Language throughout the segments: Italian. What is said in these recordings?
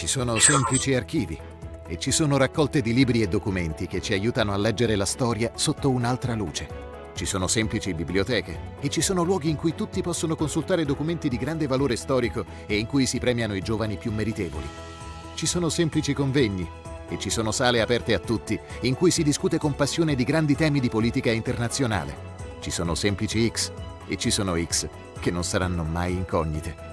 Ci sono semplici archivi e ci sono raccolte di libri e documenti che ci aiutano a leggere la storia sotto un'altra luce. Ci sono semplici biblioteche e ci sono luoghi in cui tutti possono consultare documenti di grande valore storico e in cui si premiano i giovani più meritevoli. Ci sono semplici convegni e ci sono sale aperte a tutti in cui si discute con passione di grandi temi di politica internazionale. Ci sono semplici X e ci sono X che non saranno mai incognite.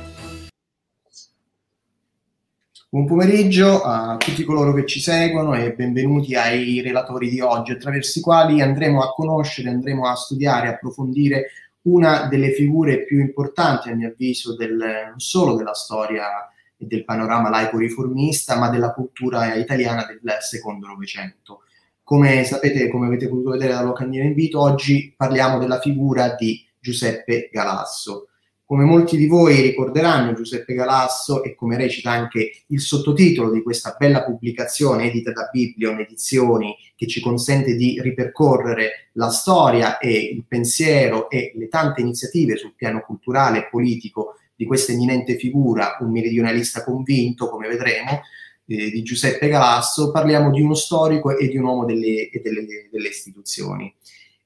Buon pomeriggio a tutti coloro che ci seguono e benvenuti ai relatori di oggi, attraverso i quali andremo a conoscere, andremo a studiare, approfondire una delle figure più importanti, a mio avviso, non solo della storia e del panorama laico-riformista, ma della cultura italiana del secondo Novecento. Come sapete, come avete potuto vedere dalla locandina invito, oggi parliamo della figura di Giuseppe Galasso. Come molti di voi ricorderanno, Giuseppe Galasso, e come recita anche il sottotitolo di questa bella pubblicazione edita da Biblion Edizioni, che ci consente di ripercorrere la storia e il pensiero e le tante iniziative sul piano culturale e politico di questa eminente figura, un meridionalista convinto, come vedremo, di Giuseppe Galasso. Parliamo di uno storico e di un uomo delle istituzioni.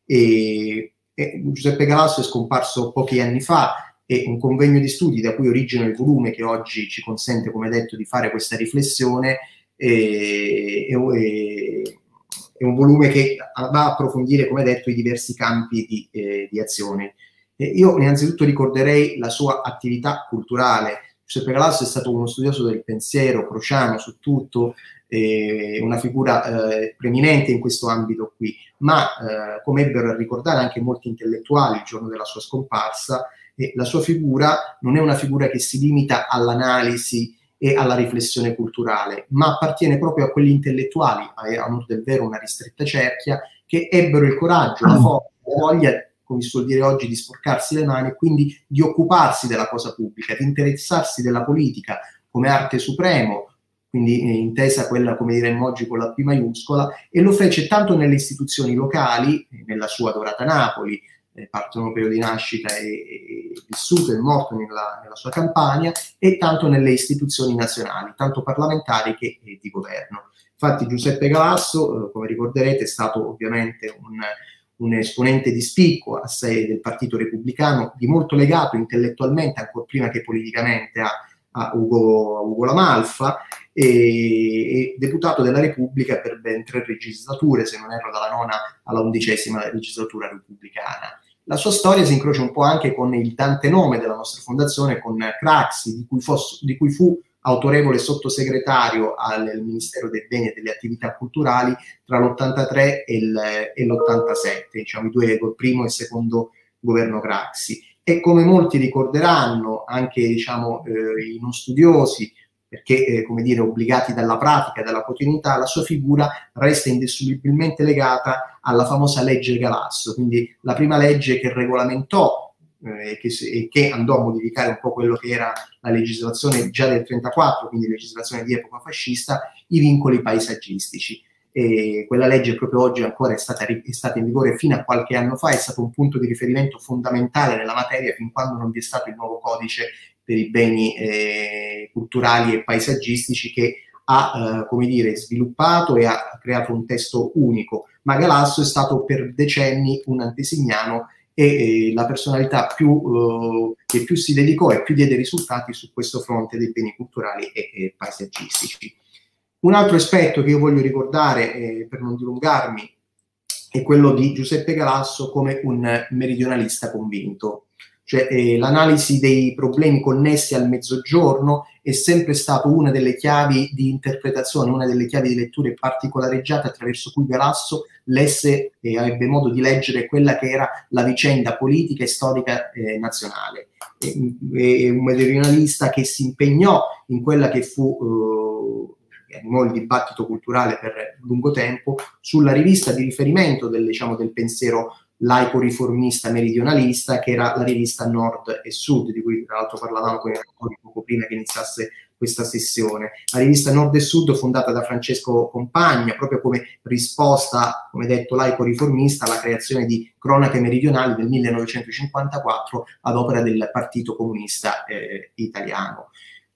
Giuseppe Galasso è scomparso pochi anni fa, e un convegno di studi da cui origina il volume che oggi ci consente, come detto, di fare questa riflessione, è un volume che va a approfondire, come detto, i diversi campi di azione. Io innanzitutto ricorderei la sua attività culturale. Giuseppe Galasso è stato uno studioso del pensiero crociano su tutto, una figura preeminente in questo ambito qui, ma come ebbero a ricordare anche molti intellettuali il giorno della sua scomparsa, la sua figura non è una figura che si limita all'analisi e alla riflessione culturale, ma appartiene proprio a quegli intellettuali, a modo del vero una ristretta cerchia, che ebbero il coraggio, la forza, la voglia, come si suol dire oggi, di sporcarsi le mani e quindi di occuparsi della cosa pubblica, di interessarsi della politica come arte supremo, quindi intesa quella, come diremmo oggi, con la P maiuscola, e lo fece tanto nelle istituzioni locali, nella sua adorata Napoli, partonope di nascita e vissuto e morto nella sua Campania, e tanto nelle istituzioni nazionali, tanto parlamentari che di governo. Infatti Giuseppe Galasso, come ricorderete, è stato ovviamente un esponente di spicco assai del Partito Repubblicano, di molto legato intellettualmente, ancora prima che politicamente, a Ugo La Malfa, e deputato della Repubblica per ben 3 legislature, se non erro dalla 9ª alla 11ª legislatura repubblicana. La sua storia si incrocia un po' anche con il dante nome della nostra fondazione, con Craxi, di cui fu autorevole sottosegretario al Ministero dei Beni e delle Attività Culturali tra l'83 e l'87, diciamo il primo e il secondo governo Craxi. E come molti ricorderanno, anche diciamo, i non studiosi, perché come dire obbligati dalla pratica e dalla quotidianità, la sua figura resta indissolubilmente legata alla famosa legge Galasso, quindi la prima legge che regolamentò e che andò a modificare un po' quello che era la legislazione già del 1934, quindi legislazione di epoca fascista, i vincoli paesaggistici. E quella legge proprio oggi ancora è stata in vigore fino a qualche anno fa, è stato un punto di riferimento fondamentale nella materia fin quando non vi è stato il nuovo codice per i beni culturali e paesaggistici, che ha come dire, sviluppato e ha creato un testo unico. Ma Galasso è stato per decenni un antesignano e la personalità che più si dedicò e più diede risultati su questo fronte dei beni culturali e paesaggistici. Un altro aspetto che io voglio ricordare, per non dilungarmi, è quello di Giuseppe Galasso come un meridionalista convinto. Cioè l'analisi dei problemi connessi al Mezzogiorno è sempre stato una delle chiavi di interpretazione, una delle chiavi di letture particolareggiate attraverso cui Galasso lesse e ebbe modo di leggere quella che era la vicenda politica e storica nazionale. È un meridionalista che si impegnò in quella che fu animò il dibattito culturale per lungo tempo sulla rivista di riferimento del pensiero laico-riformista meridionalista, che era la rivista Nord e Sud, di cui tra l'altro parlavamo poco prima che iniziasse questa sessione. La rivista Nord e Sud, fondata da Francesco Compagna, proprio come risposta, come detto, laico-riformista alla creazione di Cronache Meridionali del 1954 ad opera del Partito Comunista Italiano.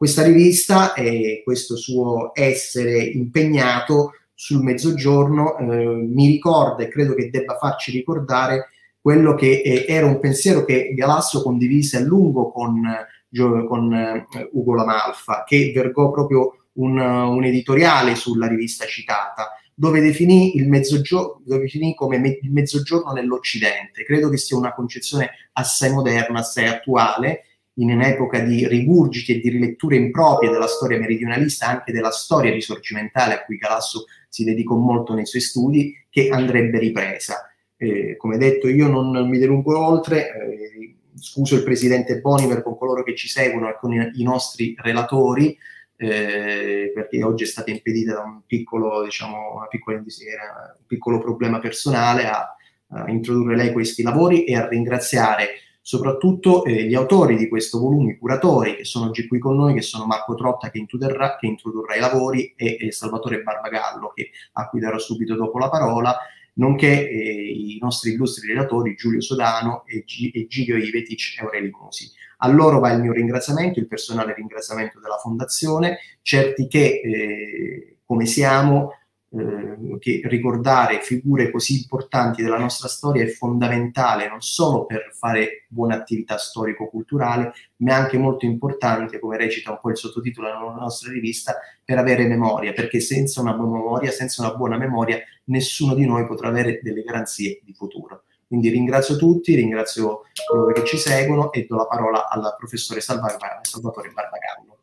questa rivista e questo suo essere impegnato sul Mezzogiorno mi ricorda, e credo che debba farci ricordare, quello che era un pensiero che Galasso condivise a lungo con Ugo La Malfa, che vergò proprio un editoriale sulla rivista citata, dove definì il Mezzogiorno, come il Mezzogiorno nell'Occidente. Credo che sia una concezione assai moderna, assai attuale, in un'epoca di rigurgiti e di riletture improprie della storia meridionalista, anche della storia risorgimentale, a cui Galasso si dedicò molto nei suoi studi, che andrebbe ripresa. Come detto, io non mi dilungo oltre, scuso il presidente Boniver con coloro che ci seguono e con i nostri relatori, perché oggi è stata impedita da un piccolo, un piccolo problema personale a introdurre lei questi lavori e a ringraziare soprattutto gli autori di questo volume, i curatori che sono oggi qui con noi, che sono Marco Trotta che introdurrà i lavori e Salvatore Barbagallo, a cui darò subito dopo la parola, nonché i nostri illustri relatori Giulio Sodano e Giglio Ivetic e Aurelio Musi. A loro va il mio ringraziamento, il personale ringraziamento della Fondazione, certi che, come siamo, che ricordare figure così importanti della nostra storia è fondamentale non solo per fare buona attività storico-culturale, ma anche molto importante, come recita un po' il sottotitolo della nostra rivista, per avere memoria, perché senza una buona memoria, nessuno di noi potrà avere delle garanzie di futuro. Quindi ringrazio tutti, ringrazio coloro che ci seguono e do la parola al professore Salvatore Barbagallo.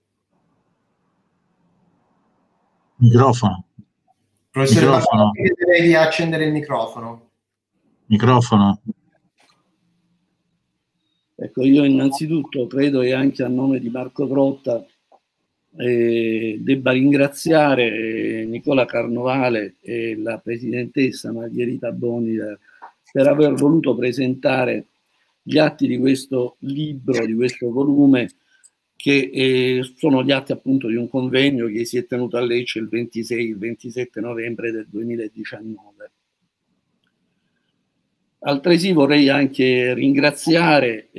Microfono. Professore Barbagallo, chiederei di accendere il microfono. Microfono. Ecco, io innanzitutto credo che anche a nome di Marco Trotta debba ringraziare Nicola Carnovale e la presidentessa Margherita Boni per aver voluto presentare gli atti di questo libro, di questo volume, che sono gli atti appunto di un convegno che si è tenuto a Lecce il 26 e il 27 novembre del 2019. Altresì vorrei anche ringraziare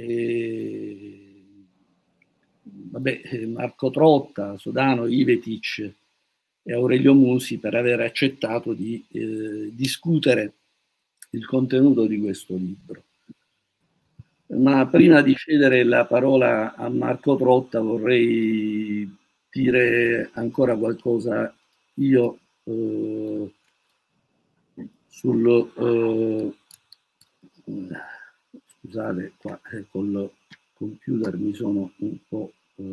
Marco Trotta, Sodano, Ivetic e Aurelio Musi per aver accettato di discutere il contenuto di questo libro. Ma prima di cedere la parola a Marco Trotta vorrei dire ancora qualcosa io scusate, qua col computer mi sono un po'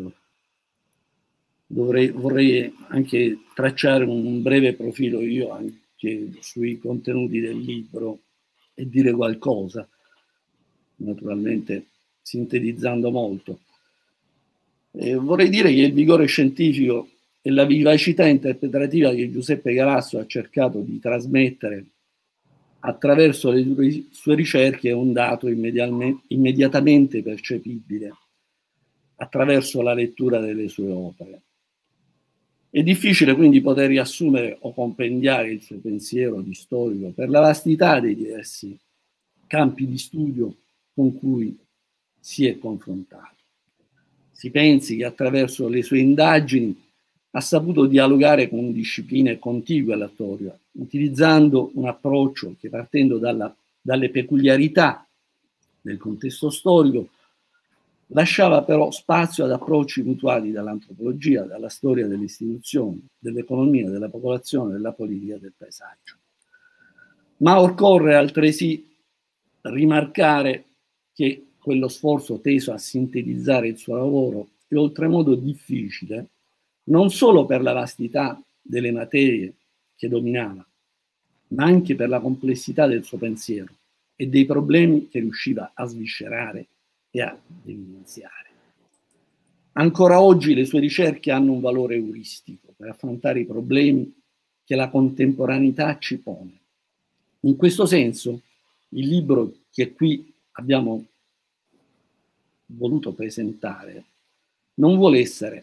vorrei anche tracciare un breve profilo io anche sui contenuti del libro e dire qualcosa, naturalmente sintetizzando molto. Vorrei dire che il vigore scientifico e la vivacità interpretativa che Giuseppe Galasso ha cercato di trasmettere attraverso le sue ricerche è un dato immediatamente percepibile attraverso la lettura delle sue opere. È difficile quindi poter riassumere o compendiare il suo pensiero di storico per la vastità dei diversi campi di studio con cui si è confrontato. Si pensi che attraverso le sue indagini ha saputo dialogare con discipline contigue alla storia, utilizzando un approccio che, partendo dalle peculiarità del contesto storico, lasciava però spazio ad approcci mutuali dall'antropologia, dalla storia delle istituzioni, dell'economia, della popolazione, della politica, del paesaggio. Ma occorre altresì rimarcare che quello sforzo teso a sintetizzare il suo lavoro è oltremodo difficile, non solo per la vastità delle materie che dominava, ma anche per la complessità del suo pensiero e dei problemi che riusciva a sviscerare e a evidenziare. Ancora oggi le sue ricerche hanno un valore euristico per affrontare i problemi che la contemporaneità ci pone. In questo senso, il libro che qui abbiamo voluto presentare non vuole essere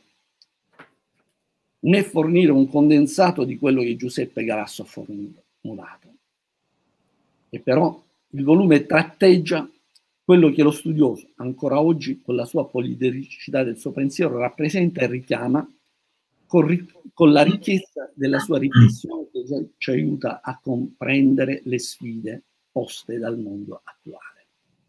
né fornire un condensato di quello che Giuseppe Galasso ha formulato, e però il volume tratteggia quello che lo studioso, ancora oggi, con la sua poliedricità del suo pensiero, rappresenta e richiama con la ricchezza della sua riflessione che ci aiuta a comprendere le sfide poste dal mondo attuale.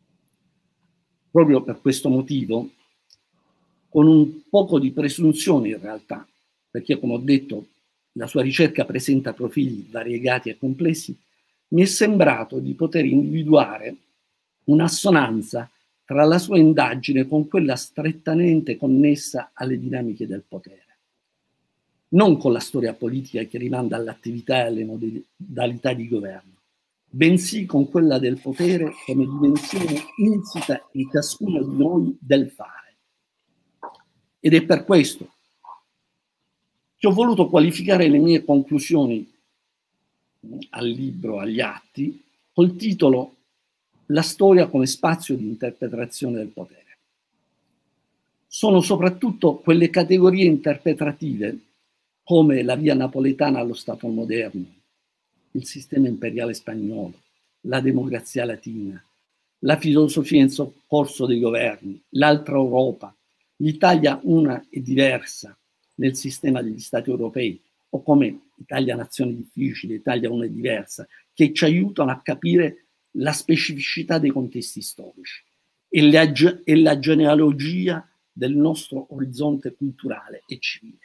Proprio per questo motivo, con un poco di presunzione in realtà, perché come ho detto la sua ricerca presenta profili variegati e complessi, mi è sembrato di poter individuare un'assonanza tra la sua indagine con quella strettamente connessa alle dinamiche del potere. Non con la storia politica che rimanda all'attività e alle modalità di governo, bensì con quella del potere come dimensione insita in ciascuno di noi del fare. Ed è per questo che ho voluto qualificare le mie conclusioni al libro, agli atti, col titolo La storia come spazio di interpretazione del potere. Sono soprattutto quelle categorie interpretative come la via napoletana allo Stato moderno, il sistema imperiale spagnolo, la democrazia latina, la filosofia in soccorso dei governi, l'altra Europa, l'Italia una e diversa nel sistema degli Stati europei, o come Italia nazione difficile, Italia una e diversa, che ci aiutano a capire la specificità dei contesti storici e la genealogia del nostro orizzonte culturale e civile.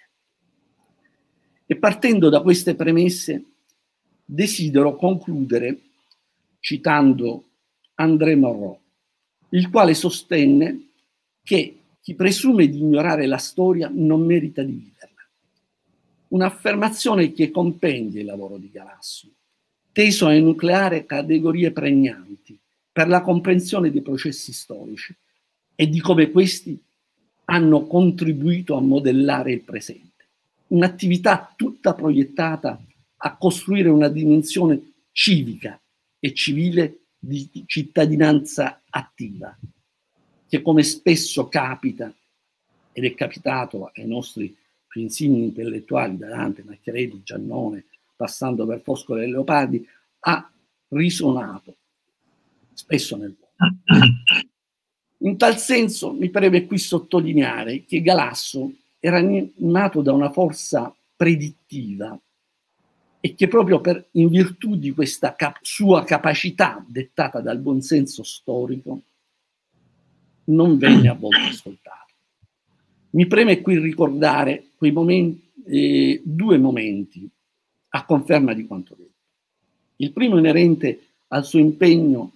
E partendo da queste premesse, desidero concludere citando André Malraux, il quale sostenne che chi presume di ignorare la storia non merita di viverla. Un'affermazione che compendia il lavoro di Galasso, teso a enucleare categorie pregnanti per la comprensione dei processi storici e di come questi hanno contribuito a modellare il presente. Un'attività tutta proiettata a costruire una dimensione civica e civile di cittadinanza attiva, che come spesso capita, ed è capitato ai nostri più insigni intellettuali, da Dante, Macchiavelli, Giannone, passando per Foscolo e Leopardi, ha risuonato spesso nel mondo. In tal senso mi preme qui sottolineare che Galasso era animato da una forza predittiva e che proprio in virtù di questa sua capacità dettata dal buonsenso storico non venne a volte ascoltato. Mi preme qui ricordare quei momenti, due momenti a conferma di quanto detto. Il primo inerente al suo impegno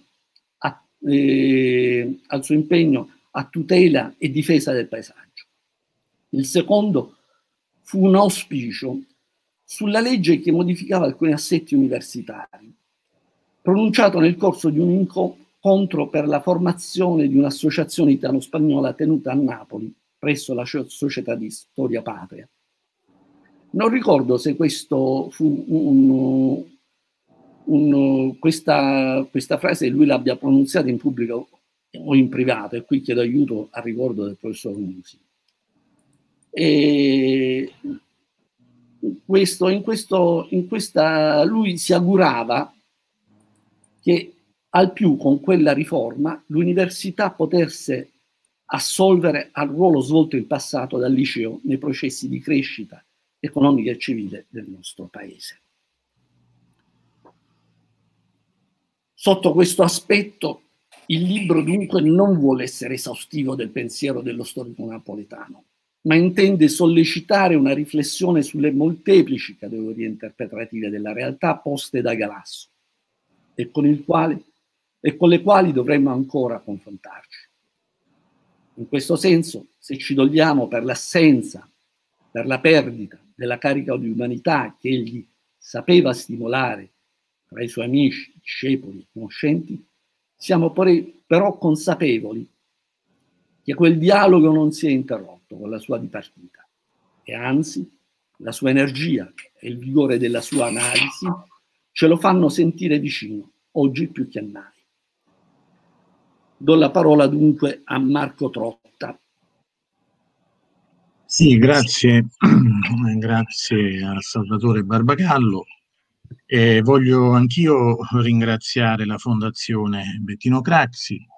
a tutela e difesa del paesaggio. Il secondo fu un auspicio sulla legge che modificava alcuni assetti universitari, pronunciato nel corso di un incontro per la formazione di un'associazione italo-spagnola tenuta a Napoli, presso la Società di Storia Patria. Non ricordo se questo fu questa frase lui l'abbia pronunziata in pubblico o in privato, e qui chiedo aiuto al ricordo del professor Musi. E lui si augurava che al più con quella riforma l'università potesse assolvere al ruolo svolto in passato dal liceo nei processi di crescita economica e civile del nostro paese. Sotto questo aspetto, il libro dunque non vuole essere esaustivo del pensiero dello storico napoletano, ma intende sollecitare una riflessione sulle molteplici categorie interpretative della realtà poste da Galasso e con le quali dovremmo ancora confrontarci. In questo senso, se ci dogliamo per l'assenza, per la perdita della carica di umanità che egli sapeva stimolare tra i suoi amici, discepoli e conoscenti, siamo però consapevoli che quel dialogo non si è interrotto con la sua dipartita e anzi la sua energia e il vigore della sua analisi ce lo fanno sentire vicino, oggi più che mai. Do la parola dunque a Marco Trotta. Sì, grazie, grazie a Salvatore Barbagallo. Voglio anch'io ringraziare la Fondazione Bettino Craxi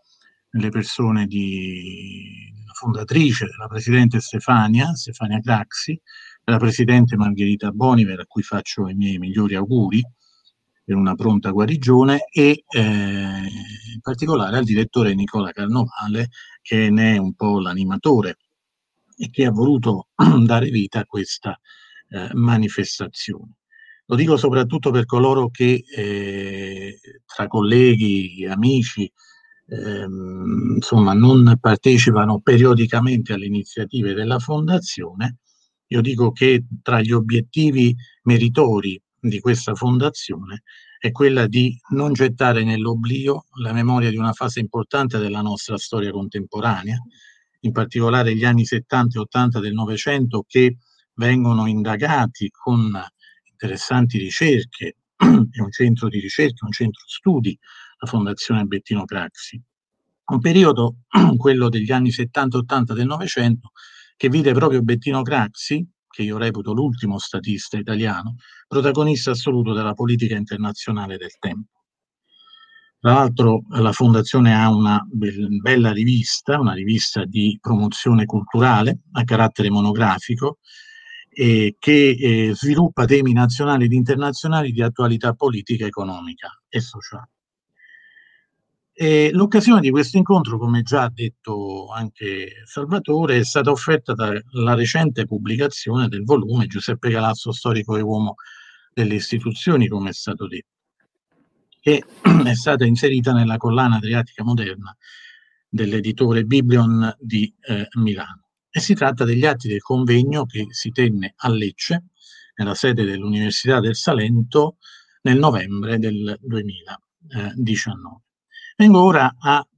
nelle persone della fondatrice, della presidente Stefania Craxi, della presidente Margherita Boniver, a cui faccio i miei migliori auguri per una pronta guarigione, e in particolare al direttore Nicola Carnovale, che ne è un po' l'animatore e che ha voluto dare vita a questa manifestazione. Lo dico soprattutto per coloro che tra colleghi, amici, insomma, non partecipano periodicamente alle iniziative della Fondazione. Io dico che tra gli obiettivi meritori di questa Fondazione è quella di non gettare nell'oblio la memoria di una fase importante della nostra storia contemporanea, in particolare gli anni 70 e 80 del Novecento, che vengono indagati con interessanti ricerche, è un centro di ricerca, un centro studi, la Fondazione Bettino Craxi. Un periodo, quello degli anni 70-80 del Novecento, che vide proprio Bettino Craxi, che io reputo l'ultimo statista italiano, protagonista assoluto della politica internazionale del tempo. Tra l'altro la Fondazione ha una bella rivista, una rivista di promozione culturale a carattere monografico, che sviluppa temi nazionali ed internazionali di attualità politica, economica e sociale. L'occasione di questo incontro, come già ha detto anche Salvatore, è stata offerta dalla recente pubblicazione del volume Giuseppe Galasso, storico e uomo delle istituzioni, come è stato detto, che è stata inserita nella collana Adriatica Moderna dell'editore Biblion di Milano. E si tratta degli atti del convegno che si tenne a Lecce, nella sede dell'Università del Salento, nel novembre del 2019. Vengo ora a,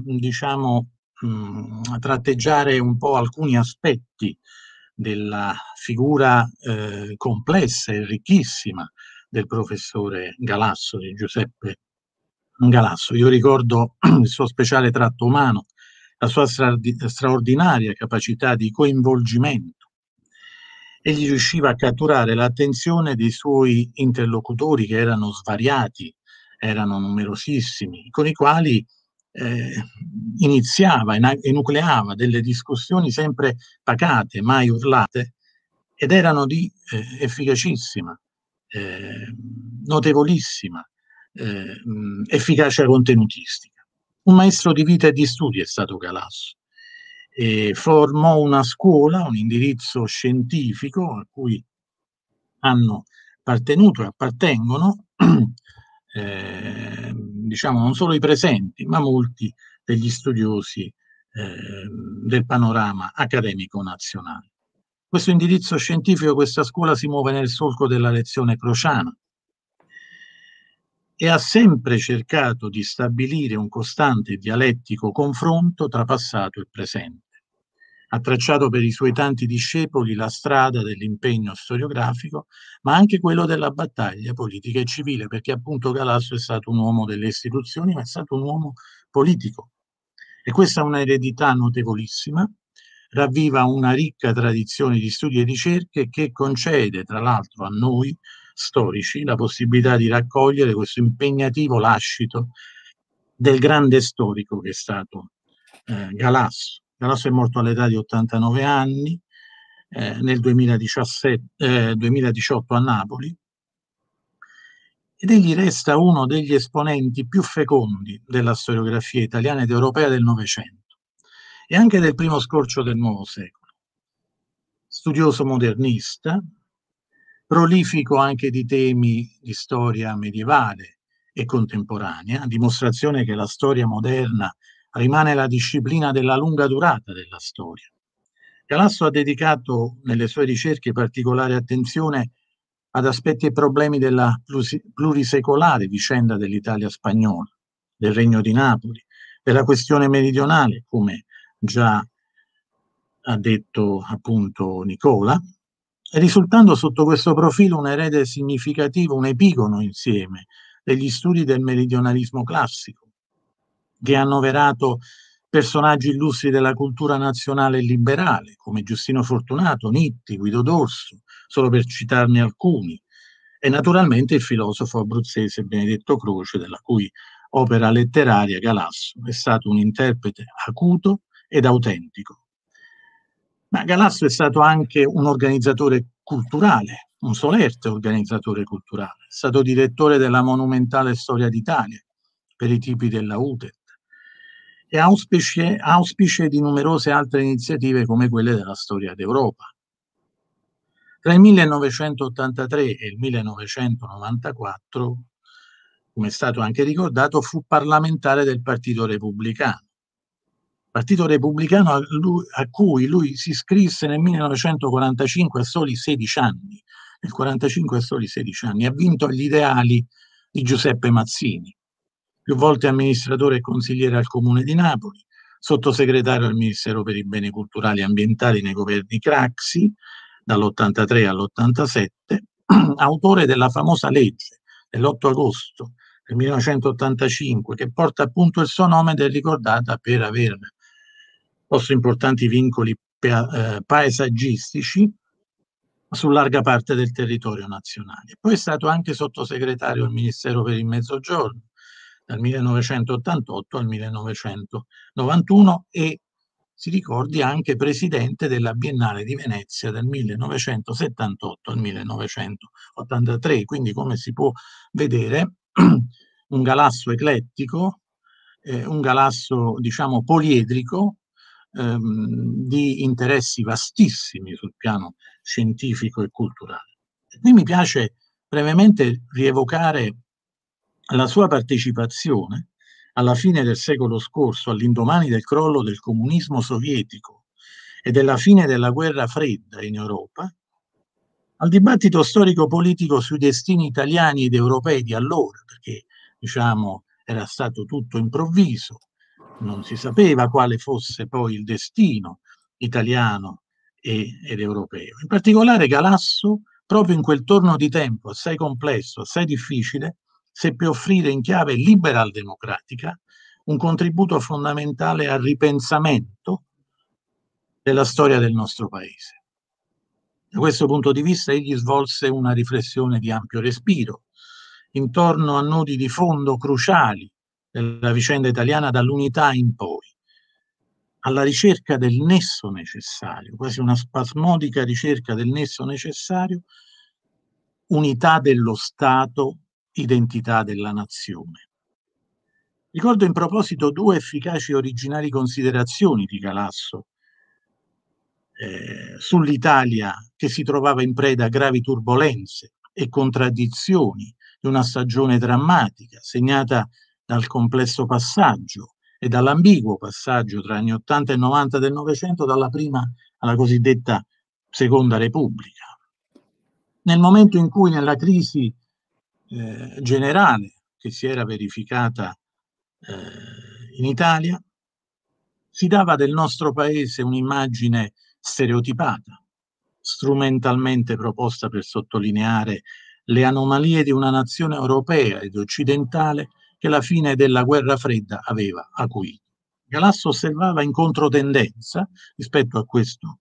a tratteggiare un po' alcuni aspetti della figura complessa e ricchissima del professore Galasso, di Giuseppe Galasso. Io ricordo il suo speciale tratto umano, la sua straordinaria capacità di coinvolgimento. Egli riusciva a catturare l'attenzione dei suoi interlocutori, che erano svariati, erano numerosissimi, con i quali iniziava, enucleava delle discussioni sempre pacate, mai urlate, ed erano di efficacissima, notevolissima efficacia contenutistica. Un maestro di vita e di studi è stato Galasso. Formò una scuola, un indirizzo scientifico a cui hanno appartenuto e appartengono diciamo non solo i presenti, ma molti degli studiosi del panorama accademico nazionale. Questo indirizzo scientifico, questa scuola, si muove nel solco della lezione crociana e ha sempre cercato di stabilire un costante dialettico confronto tra passato e presente. Ha tracciato per i suoi tanti discepoli la strada dell'impegno storiografico, ma anche quello della battaglia politica e civile, perché appunto Galasso è stato un uomo delle istituzioni, ma è stato un uomo politico. E questa è una eredità notevolissima, ravviva una ricca tradizione di studi e ricerche che concede, tra l'altro, a noi storici la possibilità di raccogliere questo impegnativo lascito del grande storico che è stato Galasso. Galasso è morto all'età di 89 anni, nel 2018 a Napoli, ed egli resta uno degli esponenti più fecondi della storiografia italiana ed europea del Novecento e anche del primo scorcio del nuovo secolo. Studioso modernista, prolifico anche di temi di storia medievale e contemporanea, dimostrazione che la storia moderna rimane la disciplina della lunga durata della storia. Galasso ha dedicato nelle sue ricerche particolare attenzione ad aspetti e problemi della plurisecolare vicenda dell'Italia spagnola, del Regno di Napoli, della questione meridionale, come già ha detto appunto Nicola, risultando sotto questo profilo un erede significativo, un epigono insieme degli studi del meridionalismo classico, che ha annoverato personaggi illustri della cultura nazionale e liberale, come Giustino Fortunato, Nitti, Guido Dorso, solo per citarne alcuni, e naturalmente il filosofo abruzzese Benedetto Croce, della cui opera letteraria, Galasso è stato un interprete acuto ed autentico. Ma Galasso è stato anche un organizzatore culturale, un solerte organizzatore culturale. È stato direttore della monumentale Storia d'Italia per i tipi della UTET e auspice di numerose altre iniziative come quelle della Storia d'Europa. Tra il 1983 e il 1994, come è stato anche ricordato, fu parlamentare del Partito Repubblicano. Partito Repubblicano a cui lui si iscrisse nel 1945 a soli 16 anni. Nel 1945 a soli 16 anni. Ha vinto gli ideali di Giuseppe Mazzini, più volte amministratore e consigliere al Comune di Napoli, sottosegretario al Ministero per i Beni Culturali e Ambientali nei governi Craxi, dall'83 all'87, autore della famosa legge dell'8 agosto del 1985, che porta appunto il suo nome ed è ricordata per aver posto importanti vincoli paesaggistici su larga parte del territorio nazionale. Poi è stato anche sottosegretario al Ministero per il Mezzogiorno dal 1988 al 1991 e si ricordi anche presidente della Biennale di Venezia dal 1978 al 1983, quindi come si può vedere un Galasso eclettico, un Galasso diciamo poliedrico, di interessi vastissimi sul piano scientifico e culturale. E qui mi piace brevemente rievocare la sua partecipazione alla fine del secolo scorso, all'indomani del crollo del comunismo sovietico e della fine della guerra fredda in Europa, al dibattito storico-politico sui destini italiani ed europei di allora, perché diciamo era stato tutto improvviso, non si sapeva quale fosse poi il destino italiano ed europeo. In particolare Galasso, proprio in quel torno di tempo assai complesso, assai difficile, seppe offrire in chiave liberal democratica un contributo fondamentale al ripensamento della storia del nostro paese. Da questo punto di vista egli svolse una riflessione di ampio respiro intorno a nodi di fondo cruciali della vicenda italiana dall'unità in poi, alla ricerca del nesso necessario, quasi una spasmodica ricerca del nesso necessario, unità dello Stato, identità della nazione. Ricordo in proposito due efficaci e originali considerazioni di Galasso sull'Italia che si trovava in preda a gravi turbolenze e contraddizioni di una stagione drammatica, segnata dal complesso passaggio e dall'ambiguo passaggio tra anni 80 e 90 del Novecento, dalla prima alla cosiddetta Seconda Repubblica. Nel momento in cui nella crisi generale che si era verificata in Italia, si dava del nostro paese un'immagine stereotipata, strumentalmente proposta per sottolineare le anomalie di una nazione europea ed occidentale che la fine della guerra fredda aveva acuito. Galasso osservava in controtendenza rispetto a questo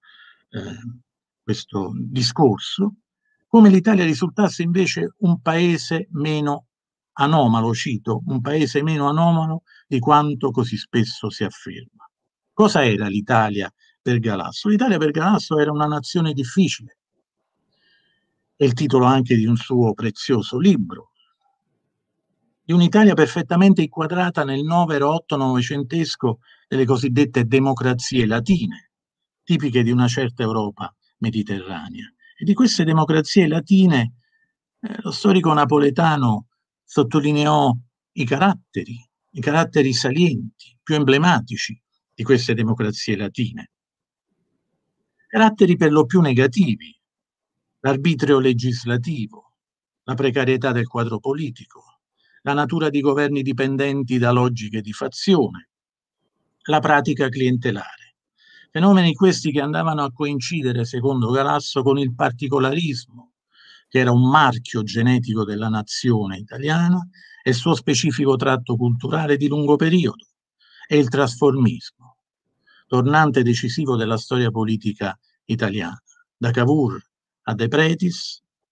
discorso come l'Italia risultasse invece un paese meno anomalo, cito, un paese meno anomalo di quanto così spesso si afferma. Cosa era l'Italia per Galasso? L'Italia per Galasso era una nazione difficile. È il titolo anche di un suo prezioso libro, di un'Italia perfettamente inquadrata nel novero otto-novecentesco delle cosiddette democrazie latine, tipiche di una certa Europa mediterranea. E di queste democrazie latine lo storico napoletano sottolineò i caratteri salienti, più emblematici di queste democrazie latine. Caratteri per lo più negativi: l'arbitrio legislativo, la precarietà del quadro politico, la natura di governi dipendenti da logiche di fazione, la pratica clientelare. Fenomeni questi che andavano a coincidere, secondo Galasso, con il particolarismo, che era un marchio genetico della nazione italiana, e il suo specifico tratto culturale di lungo periodo, e il trasformismo, tornante decisivo della storia politica italiana, da Cavour a De Pretis,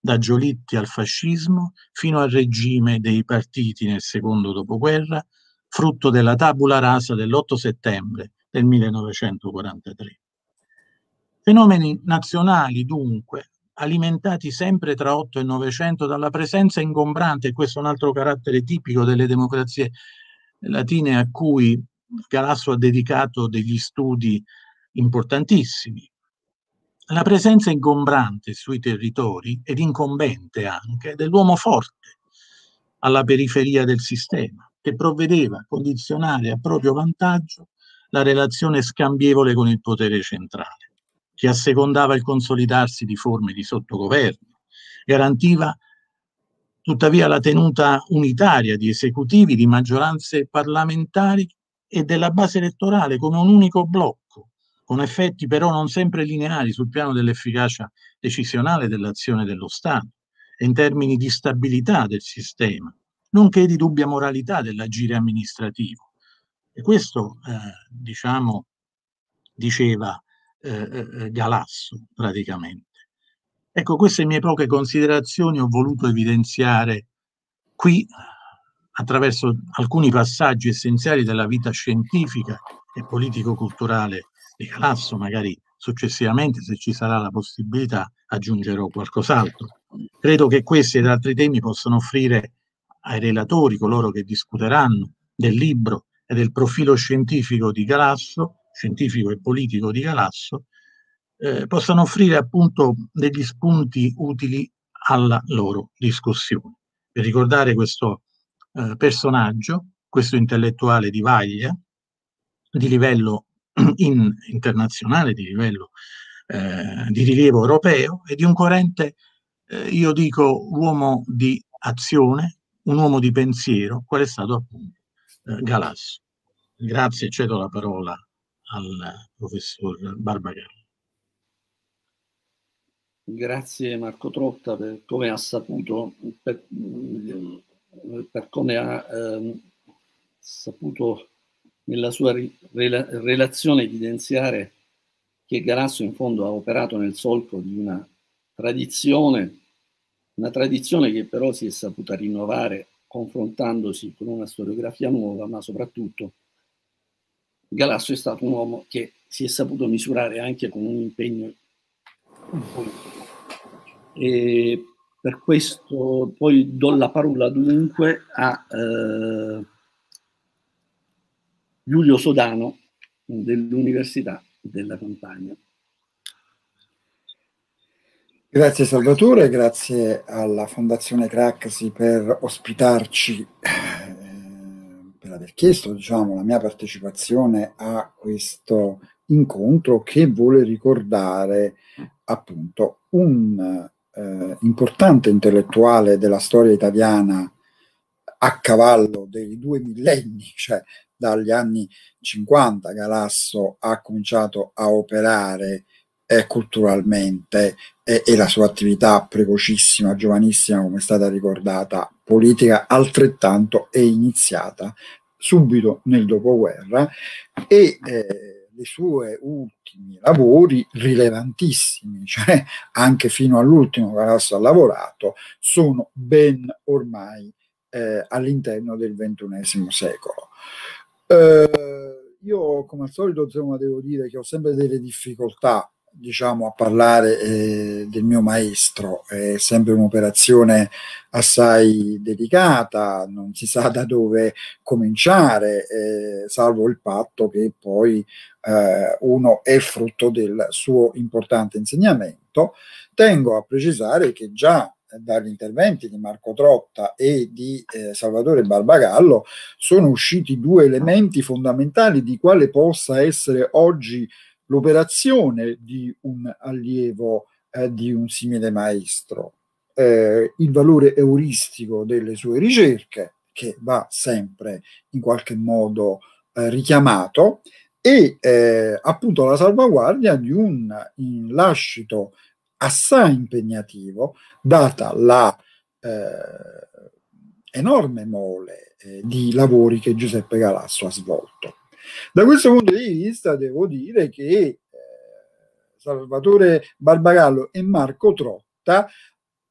da Giolitti al fascismo fino al regime dei partiti nel secondo dopoguerra, frutto della tabula rasa dell'8 settembre del 1943. Fenomeni nazionali, dunque, alimentati sempre tra 8 e 900 dalla presenza ingombrante, e questo è un altro carattere tipico delle democrazie latine a cui Galasso ha dedicato degli studi importantissimi. La presenza ingombrante sui territori ed incombente anche dell'uomo forte alla periferia del sistema, che provvedeva a condizionare a proprio vantaggio la relazione scambievole con il potere centrale, che assecondava il consolidarsi di forme di sottogoverno, garantiva tuttavia la tenuta unitaria di esecutivi, di maggioranze parlamentari e della base elettorale come un unico blocco, con effetti però non sempre lineari sul piano dell'efficacia decisionale dell'azione dello Stato e in termini di stabilità del sistema, nonché di dubbia moralità dell'agire amministrativo. E questo, diciamo, diceva Galasso praticamente. Ecco, queste mie poche considerazioni ho voluto evidenziare qui attraverso alcuni passaggi essenziali della vita scientifica e politico-culturale di Galasso. Magari successivamente, se ci sarà la possibilità, aggiungerò qualcos'altro. Credo che questi ed altri temi possano offrire ai relatori, coloro che discuteranno del libro e del profilo scientifico di Galasso, scientifico e politico di Galasso, possano offrire appunto degli spunti utili alla loro discussione. Per ricordare questo personaggio, questo intellettuale di vaglia, di livello internazionale, di livello di rilievo europeo, e di un coerente, io dico, uomo di azione, un uomo di pensiero, qual è stato appunto Galasso. Grazie, cedo la parola al professor Barbagallo. Grazie Marco Trotta per come ha saputo, per come ha saputo nella sua relazione evidenziare che Galasso in fondo ha operato nel solco di una tradizione che però si è saputa rinnovare confrontandosi con una storiografia nuova, ma soprattutto Galasso è stato un uomo che si è saputo misurare anche con un impegno politico. E per questo poi do la parola dunque a Giulio Sodano dell'Università della Campania. Grazie Salvatore, grazie alla Fondazione Craxi per ospitarci, per aver chiesto, diciamo, la mia partecipazione a questo incontro che vuole ricordare appunto un importante intellettuale della storia italiana a cavallo dei 2 millenni, cioè dagli anni 50 Galasso ha cominciato a operare culturalmente e la sua attività precocissima, giovanissima, come è stata ricordata, politica altrettanto è iniziata subito nel dopoguerra, e i suoi ultimi lavori rilevantissimi, cioè anche fino all'ultimo Galasso ha lavorato, sono ben ormai all'interno del XXI secolo. Io come al solito, insomma, devo dire che ho sempre delle difficoltà, diciamo, a parlare del mio maestro. È sempre un'operazione assai delicata, non si sa da dove cominciare, salvo il fatto che poi uno è frutto del suo importante insegnamento. Tengo a precisare che già dagli interventi di Marco Trotta e di Salvatore Barbagallo sono usciti 2 elementi fondamentali di quale possa essere oggi l'operazione di un allievo di un simile maestro, il valore euristico delle sue ricerche, che va sempre in qualche modo richiamato, e appunto la salvaguardia di un lascito assai impegnativo, data la enorme mole di lavori che Giuseppe Galasso ha svolto. Da questo punto di vista devo dire che Salvatore Barbagallo e Marco Trotta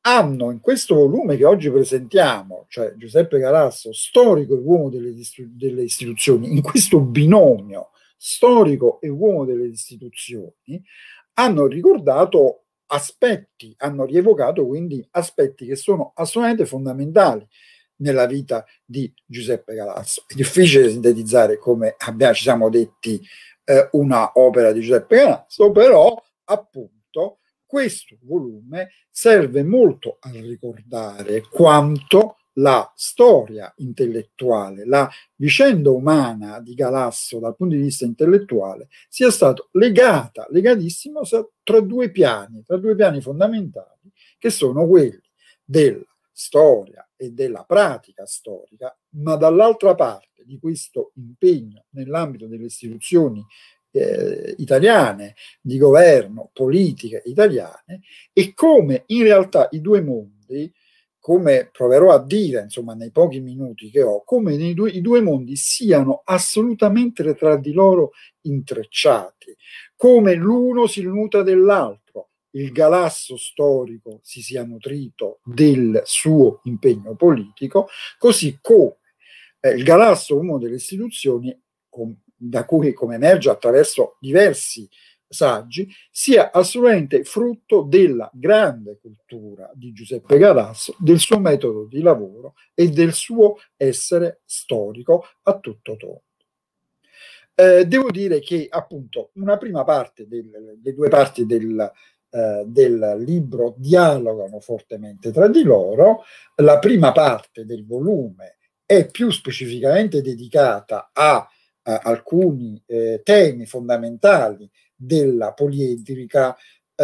hanno in questo volume che oggi presentiamo, cioè Giuseppe Galasso, storico e uomo delle istituzioni, in questo binomio storico e uomo delle istituzioni, hanno ricordato aspetti, hanno rievocato quindi aspetti che sono assolutamente fondamentali nella vita di Giuseppe Galasso. È difficile sintetizzare, come ci siamo detti, una opera di Giuseppe Galasso, però appunto questo volume serve molto a ricordare quanto la storia intellettuale, la vicenda umana di Galasso dal punto di vista intellettuale sia stato legatissimo tra due piani fondamentali, che sono quelli della storia e della pratica storica, ma dall'altra parte di questo impegno nell'ambito delle istituzioni italiane, di governo, politiche italiane, e come in realtà i due mondi, come proverò a dire insomma nei pochi minuti che ho, come i due mondi siano assolutamente tra di loro intrecciati, come l'uno si nutra dell'altro. Il Galasso storico si sia nutrito del suo impegno politico, così come il Galasso, uno delle istituzioni, da cui, come emerge attraverso diversi saggi, sia assolutamente frutto della grande cultura di Giuseppe Galasso, del suo metodo di lavoro e del suo essere storico a tutto tondo. Devo dire che appunto una prima parte, le due parti del libro dialogano fortemente tra di loro. La prima parte del volume è più specificamente dedicata a alcuni temi fondamentali della poliedrica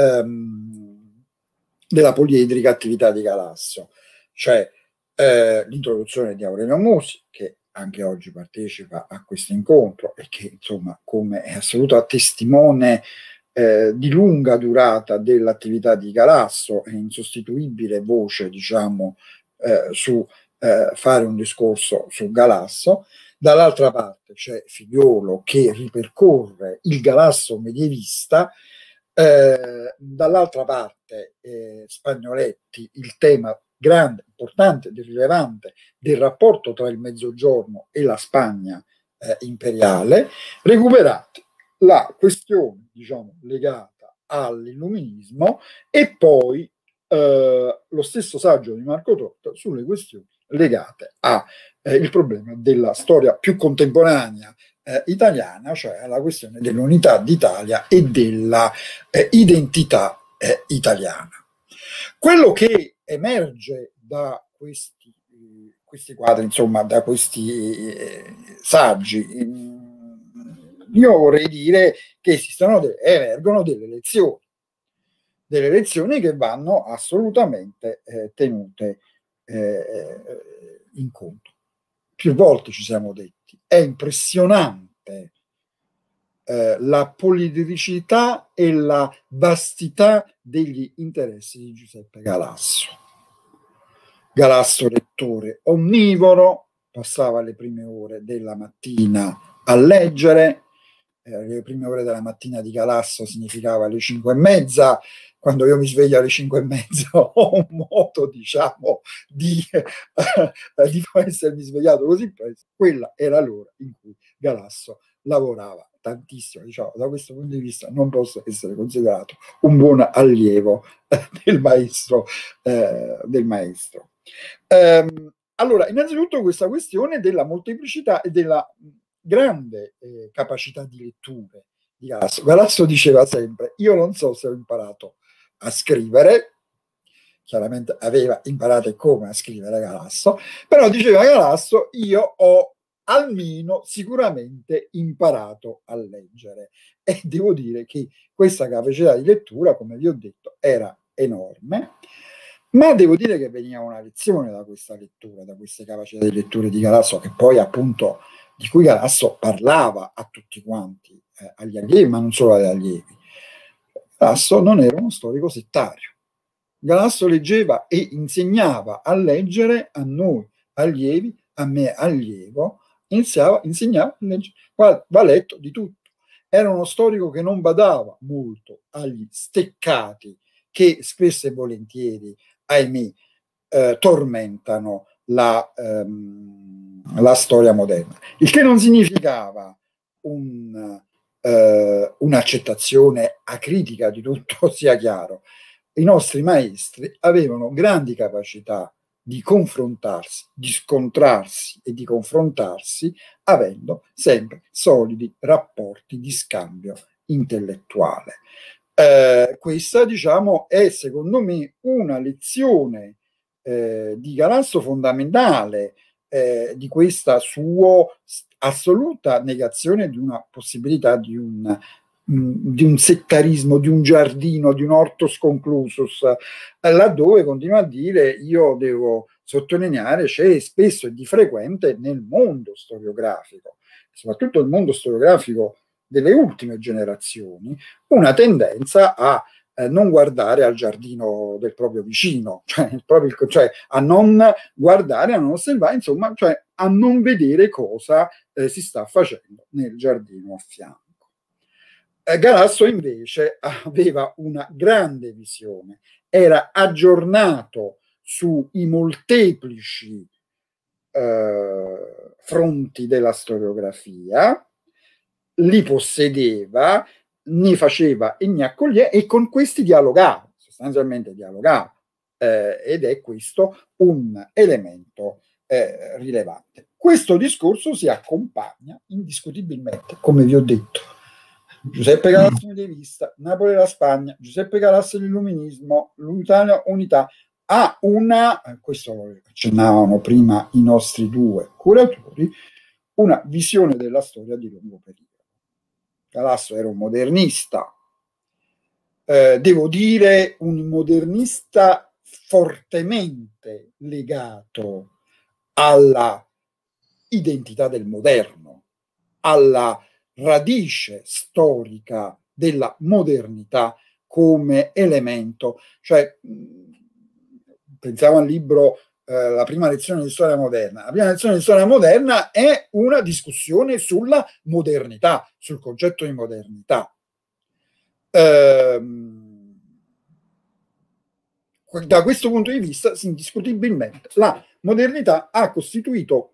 attività di Galasso, cioè l'introduzione di Aurelio Musi, che anche oggi partecipa a questo incontro e che insomma come è assoluta testimone di lunga durata dell'attività di Galasso, è insostituibile voce, diciamo, su fare un discorso su Galasso. Dall'altra parte c'è Figliuolo che ripercorre il Galasso medievista, dall'altra parte Spagnoletti, il tema grande, importante, rilevante del rapporto tra il Mezzogiorno e la Spagna imperiale. Recuperate la questione, diciamo, legata all'illuminismo e poi lo stesso saggio di Marco Trotta sulle questioni legate al problema della storia più contemporanea italiana, cioè alla questione dell'unità d'Italia e della identità italiana. Quello che emerge da questi quadri, insomma, da questi saggi, io vorrei dire che emergono delle lezioni che vanno assolutamente tenute in conto. Più volte ci siamo detti, è impressionante la poliedricità e la vastità degli interessi di Giuseppe Galasso. Galasso lettore onnivoro, passava le prime ore della mattina a leggere. Le prime ore della mattina di Galasso significava le 5:30. Quando io mi sveglio alle 5:30 ho un modo, diciamo, di essermi svegliato così presto. Quella era l'ora in cui Galasso lavorava tantissimo. Diciamo, da questo punto di vista non posso essere considerato un buon allievo del maestro. Allora, innanzitutto questa questione della molteplicità e della grande capacità di letture di Galasso. Galasso diceva sempre: io non so se ho imparato a scrivere, chiaramente aveva imparato come a scrivere Galasso, però diceva Galasso: io ho almeno sicuramente imparato a leggere. E devo dire che questa capacità di lettura, come vi ho detto, era enorme, ma devo dire che veniva una lezione da questa lettura, da queste capacità di lettura di Galasso, che poi appunto di cui Galasso parlava a tutti quanti, agli allievi, ma non solo agli allievi. Galasso non era uno storico settario. Galasso leggeva e insegnava a leggere a noi allievi, a me allievo, insegnava a leggere. Va letto di tutto. Era uno storico che non badava molto agli steccati che spesso e volentieri, ahimè, tormentano la storia moderna. Il che non significava un'accettazione acritica di tutto, sia chiaro. I nostri maestri avevano grandi capacità di confrontarsi, di scontrarsi e di confrontarsi, avendo sempre solidi rapporti di scambio intellettuale. Questa, diciamo, è secondo me una lezione di Galasso fondamentale, di questa sua assoluta negazione di una possibilità di un settarismo, di un giardino, di un hortus conclusus, laddove continua a dire: io devo sottolineare, c'è spesso e di frequente nel mondo storiografico, soprattutto il mondo storiografico delle ultime generazioni, una tendenza a non guardare al giardino del proprio vicino, cioè a non guardare, a non osservare, insomma, cioè a non vedere cosa si sta facendo nel giardino a fianco. Galasso invece aveva una grande visione, era aggiornato sui molteplici fronti della storiografia, li possedeva, ne faceva e ne accoglieva, e con questi dialogava, sostanzialmente dialogava, ed è questo un elemento rilevante. Questo discorso si accompagna indiscutibilmente, come vi ho detto, Giuseppe Galasso medievista, Napoli e la Spagna, Giuseppe Galasso l'illuminismo, l'Italia unità, ha una, questo lo accennavano prima i nostri due curatori, una visione della storia di lungo periodo. Galasso era un modernista, devo dire un modernista fortemente legato alla identità del moderno, alla radice storica della modernità come elemento, cioè pensavo al libro La prima lezione di storia moderna. La prima lezione di storia moderna è una discussione sulla modernità, sul concetto di modernità. Da questo punto di vista, indiscutibilmente, la modernità ha costituito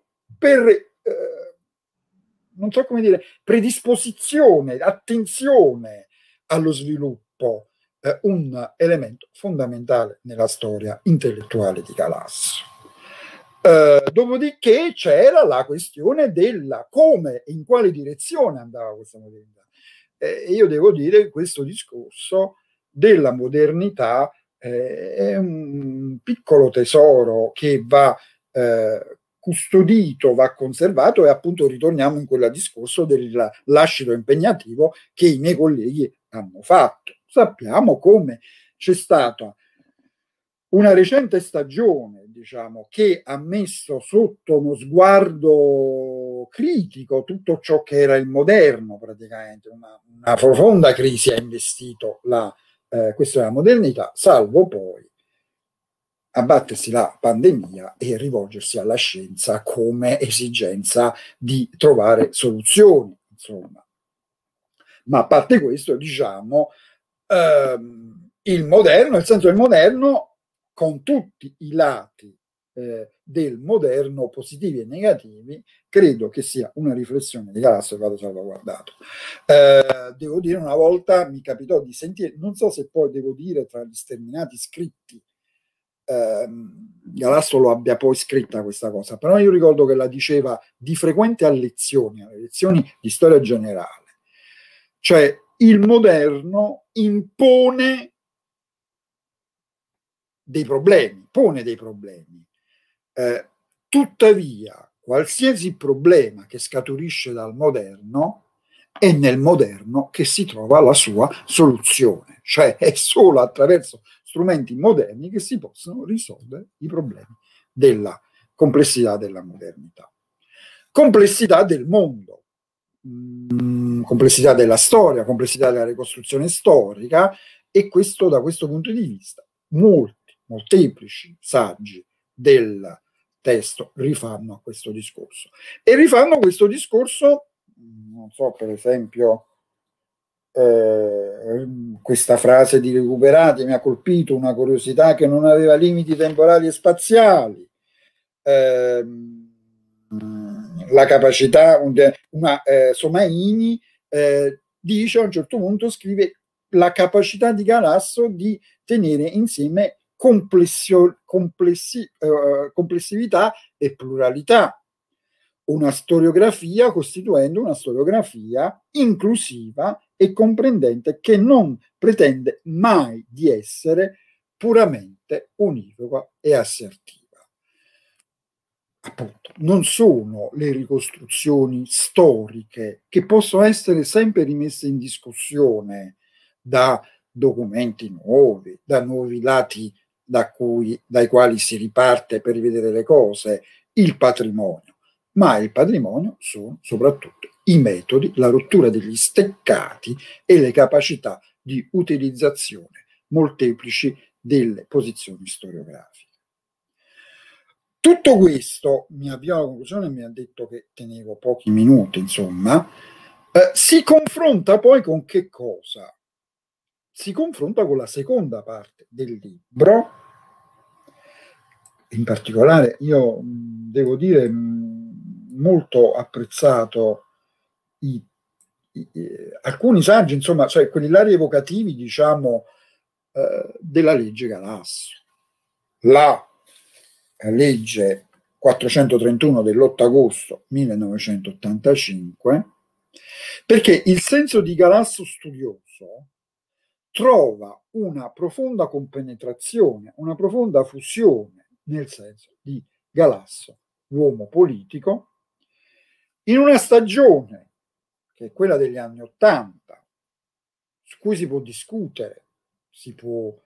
non so come dire, predisposizione, attenzione allo sviluppo, un elemento fondamentale nella storia intellettuale di Galasso. Dopodiché c'era la questione della come e in quale direzione andava questa modernità. Io devo dire che questo discorso della modernità è un piccolo tesoro che va custodito, va conservato, e appunto ritorniamo in quel discorso del lascito impegnativo che i miei colleghi hanno fatto. Sappiamo come c'è stata una recente stagione, diciamo, che ha messo sotto uno sguardo critico tutto ciò che era il moderno, praticamente una profonda crisi ha investito la questione della modernità, salvo poi abbattersi la pandemia e rivolgersi alla scienza come esigenza di trovare soluzioni, insomma. Ma a parte questo, diciamo, il moderno, il senso del moderno, con tutti i lati del moderno, positivi e negativi, credo che sia una riflessione di Galasso che vado salvaguardato. Devo dire, una volta mi capitò di sentire, non so se poi devo dire tra gli sterminati scritti, Galasso lo abbia poi scritta questa cosa, però io ricordo che la diceva di frequente alle lezioni di storia generale, cioè il moderno impone dei problemi, pone dei problemi, tuttavia qualsiasi problema che scaturisce dal moderno è nel moderno che si trova la sua soluzione, cioè è solo attraverso strumenti moderni che si possono risolvere i problemi della complessità della modernità. Complessità del mondo, complessità della storia, complessità della ricostruzione storica, e questo, da questo punto di vista, molteplici saggi del testo rifanno a questo discorso. E rifanno questo discorso, non so, per esempio, questa frase di Recuperati mi ha colpito, una curiosità che non aveva limiti temporali e spaziali, la capacità, Somaini dice a un certo punto, scrive, la capacità di Galasso di tenere insieme complessività e pluralità, una storiografia costituendo una storiografia inclusiva e comprendente che non pretende mai di essere puramente univoca e assertiva. Appunto, non sono le ricostruzioni storiche che possono essere sempre rimesse in discussione da documenti nuovi, da nuovi lati dai quali si riparte per rivedere le cose, il patrimonio, ma il patrimonio sono soprattutto i metodi, la rottura degli steccati e le capacità di utilizzazione molteplici delle posizioni storiografiche. Tutto questo, mi avvio alla conclusione, mi ha detto che tenevo pochi minuti, insomma, si confronta poi con che cosa? Si confronta con la seconda parte del libro. In particolare io devo dire molto apprezzato alcuni saggi, insomma, cioè quelli là rievocativi, diciamo, della legge Galasso. La legge 431 dell'8 agosto 1985, perché il senso di Galasso studioso trova una profonda compenetrazione, una profonda fusione nel senso di Galasso, uomo politico, in una stagione che è quella degli anni '80, su cui si può discutere, si può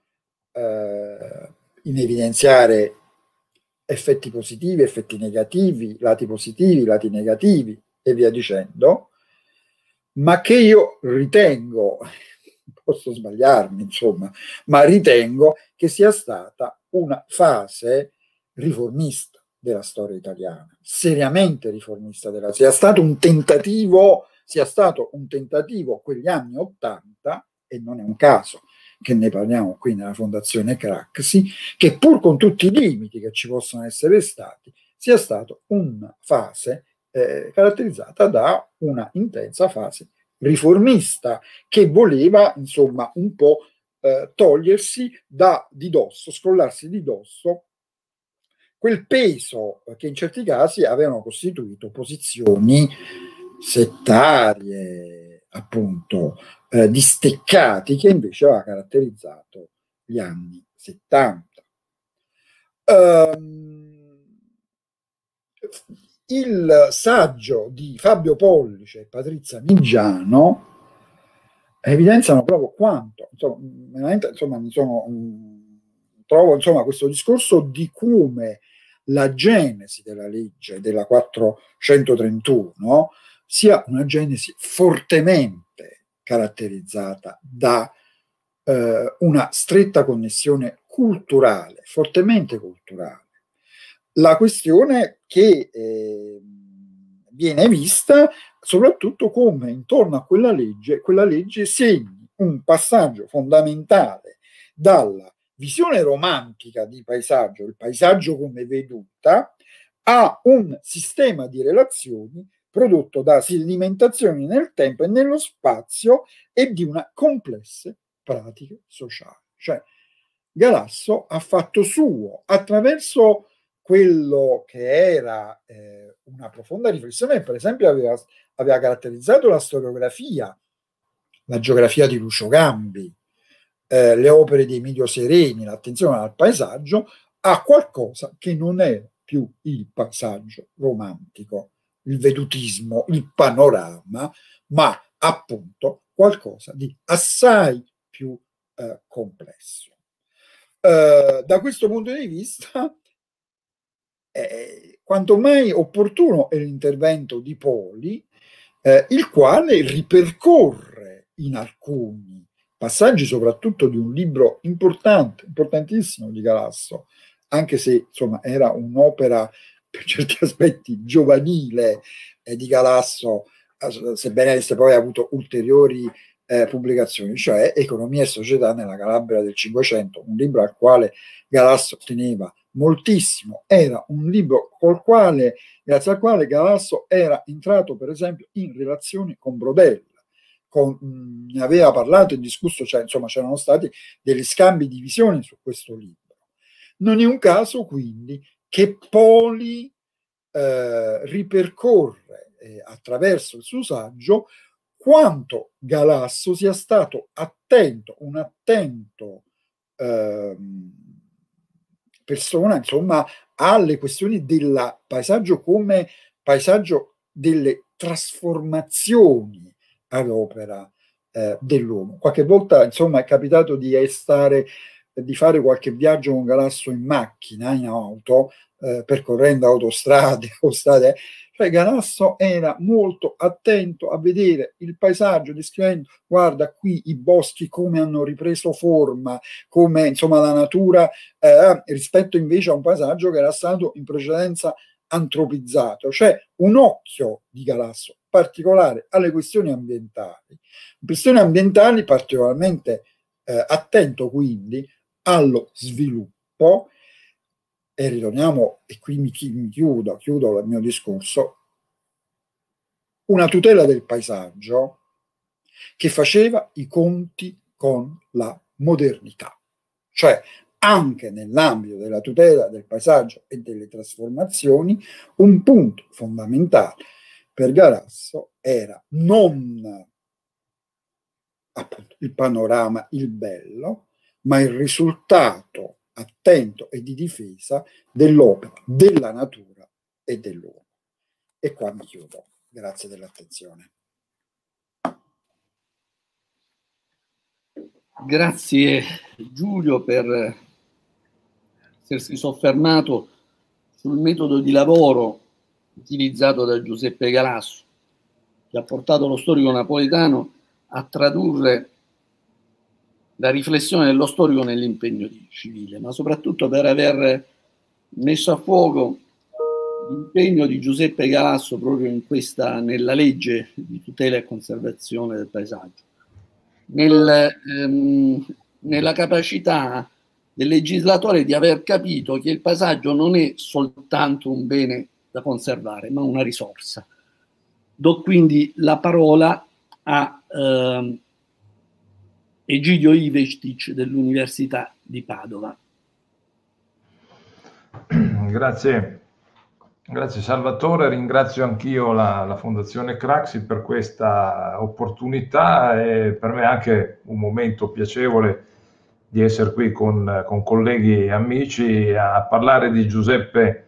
in evidenziare effetti positivi, effetti negativi, lati positivi, lati negativi e via dicendo, ma che io ritengo, posso sbagliarmi insomma, ma ritengo che sia stata una fase riformista della storia italiana, seriamente riformista sia stato un tentativo quegli anni '80, e non è un caso che ne parliamo qui nella Fondazione Craxi, che pur con tutti i limiti che ci possono essere stati, sia stata una fase caratterizzata da una intensa fase riformista che voleva insomma un po' togliersi di dosso, scrollarsi di dosso quel peso che in certi casi avevano costituito posizioni settarie, appunto, di steccati, che invece aveva caratterizzato gli anni '70. Il saggio di Fabio Pollice e Patrizia Miggiano evidenziano proprio quanto, veramente, trovo insomma questo discorso di come la genesi della legge della 431 sia una genesi fortemente caratterizzata da una stretta connessione culturale, fortemente culturale. La questione che viene vista soprattutto come intorno a quella legge segni un passaggio fondamentale dalla visione romantica di paesaggio, il paesaggio come veduta, a un sistema di relazioni prodotto da sedimentazioni nel tempo e nello spazio e di una complesse pratiche sociali. Cioè, Galasso ha fatto suo, attraverso quello che era una profonda riflessione, per esempio aveva caratterizzato la storiografia, la geografia di Lucio Gambi, le opere di Emilio Sereni, l'attenzione al paesaggio, a qualcosa che non è più il paesaggio romantico, il vedutismo, il panorama, ma appunto qualcosa di assai più complesso. Da questo punto di vista, quanto mai opportuno è l'intervento di Poli, il quale ripercorre in alcuni passaggi, soprattutto di un libro importantissimo di Galasso, anche se insomma era un'opera per certi aspetti giovanile di Galasso, sebbene avesse poi avuto ulteriori pubblicazioni, cioè Economia e società nella Calabria del Cinquecento, un libro al quale Galasso teneva moltissimo. Era un libro grazie al quale Galasso era entrato, per esempio, in relazioni con Brodel. Ne aveva parlato e discusso, cioè, insomma, c'erano stati degli scambi di visioni su questo libro. Non è un caso, quindi, che Poli ripercorre attraverso il suo saggio quanto Galasso sia stato un attento persona, insomma, alle questioni del paesaggio come paesaggio delle trasformazioni all'opera dell'uomo. Qualche volta, insomma, è capitato di fare qualche viaggio con Galasso in macchina, in auto, percorrendo autostrade o strade. Cioè Galasso era molto attento a vedere il paesaggio, descrivendo, guarda qui i boschi come hanno ripreso forma, come insomma la natura, rispetto invece a un paesaggio che era stato in precedenza antropizzato. Cioè un occhio di Galasso particolare alle questioni ambientali particolarmente attento quindi allo sviluppo. E ritorniamo, e qui mi chiudo il mio discorso, una tutela del paesaggio che faceva i conti con la modernità. Cioè, anche nell'ambito della tutela del paesaggio e delle trasformazioni, un punto fondamentale per Galasso era non appunto il panorama, il bello, ma il risultato attento e di difesa dell'opera, della natura e dell'uomo. E qua mi chiudo. Grazie dell'attenzione. Grazie Giulio per essersi soffermato sul metodo di lavoro utilizzato da Giuseppe Galasso, che ha portato lo storico napoletano a tradurre la riflessione dello storico nell'impegno civile, ma soprattutto per aver messo a fuoco l'impegno di Giuseppe Galasso proprio nella legge di tutela e conservazione del paesaggio, nella capacità del legislatore di aver capito che il paesaggio non è soltanto un bene da conservare, ma una risorsa. Do quindi la parola a Egidio Ivestic dell'Università di Padova. Grazie Salvatore, ringrazio anch'io la Fondazione Craxi per questa opportunità e per me è anche un momento piacevole di essere qui con colleghi e amici a parlare di Giuseppe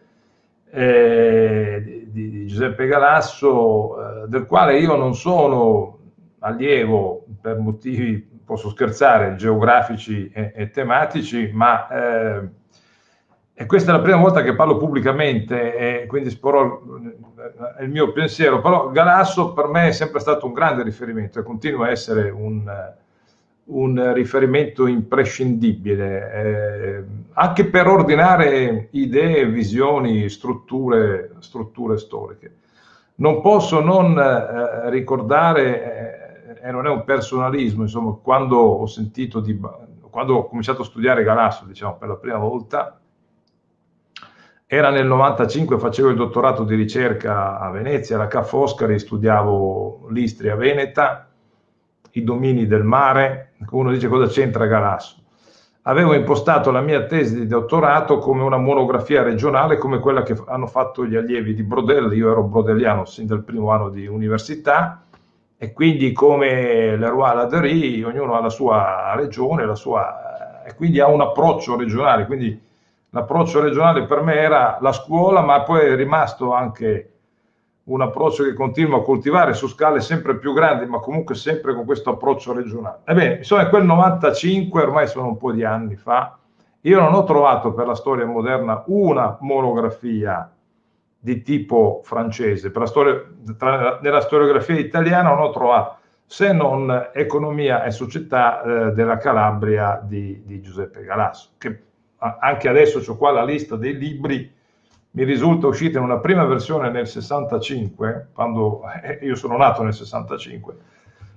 Galasso, del quale io non sono allievo per motivi, posso scherzare, geografici e tematici, ma e questa è la prima volta che parlo pubblicamente e quindi esporrò il mio pensiero, però Galasso per me è sempre stato un grande riferimento e continua a essere un riferimento imprescindibile, anche per ordinare idee, visioni, strutture storiche. Non posso non ricordare, e non è un personalismo, insomma, quando ho cominciato a studiare Galasso, diciamo, per la prima volta, era nel 95, facevo il dottorato di ricerca a Venezia, alla Ca' Foscari, studiavo l'Istria Veneta, i domini del mare. Uno dice cosa c'entra Galasso? Avevo impostato la mia tesi di dottorato come una monografia regionale, come quella che hanno fatto gli allievi di Brodel. Io ero brodeliano sin dal primo anno di università e quindi come Leroy Laderie, ognuno ha la sua regione, e quindi ha un approccio regionale. Quindi l'approccio regionale per me era la scuola, ma poi è rimasto anche un approccio che continuo a coltivare su scale sempre più grandi, ma comunque sempre con questo approccio regionale. Ebbene, insomma, in quel 95, ormai sono un po' di anni fa, io non ho trovato per la storia moderna una monografia di tipo francese. Per la storia, nella storiografia italiana non ho trovato, se non Economia e società della Calabria di Giuseppe Galasso, che anche adesso ho qua la lista dei libri. Mi risulta uscita in una prima versione nel 65, quando io sono nato nel 65,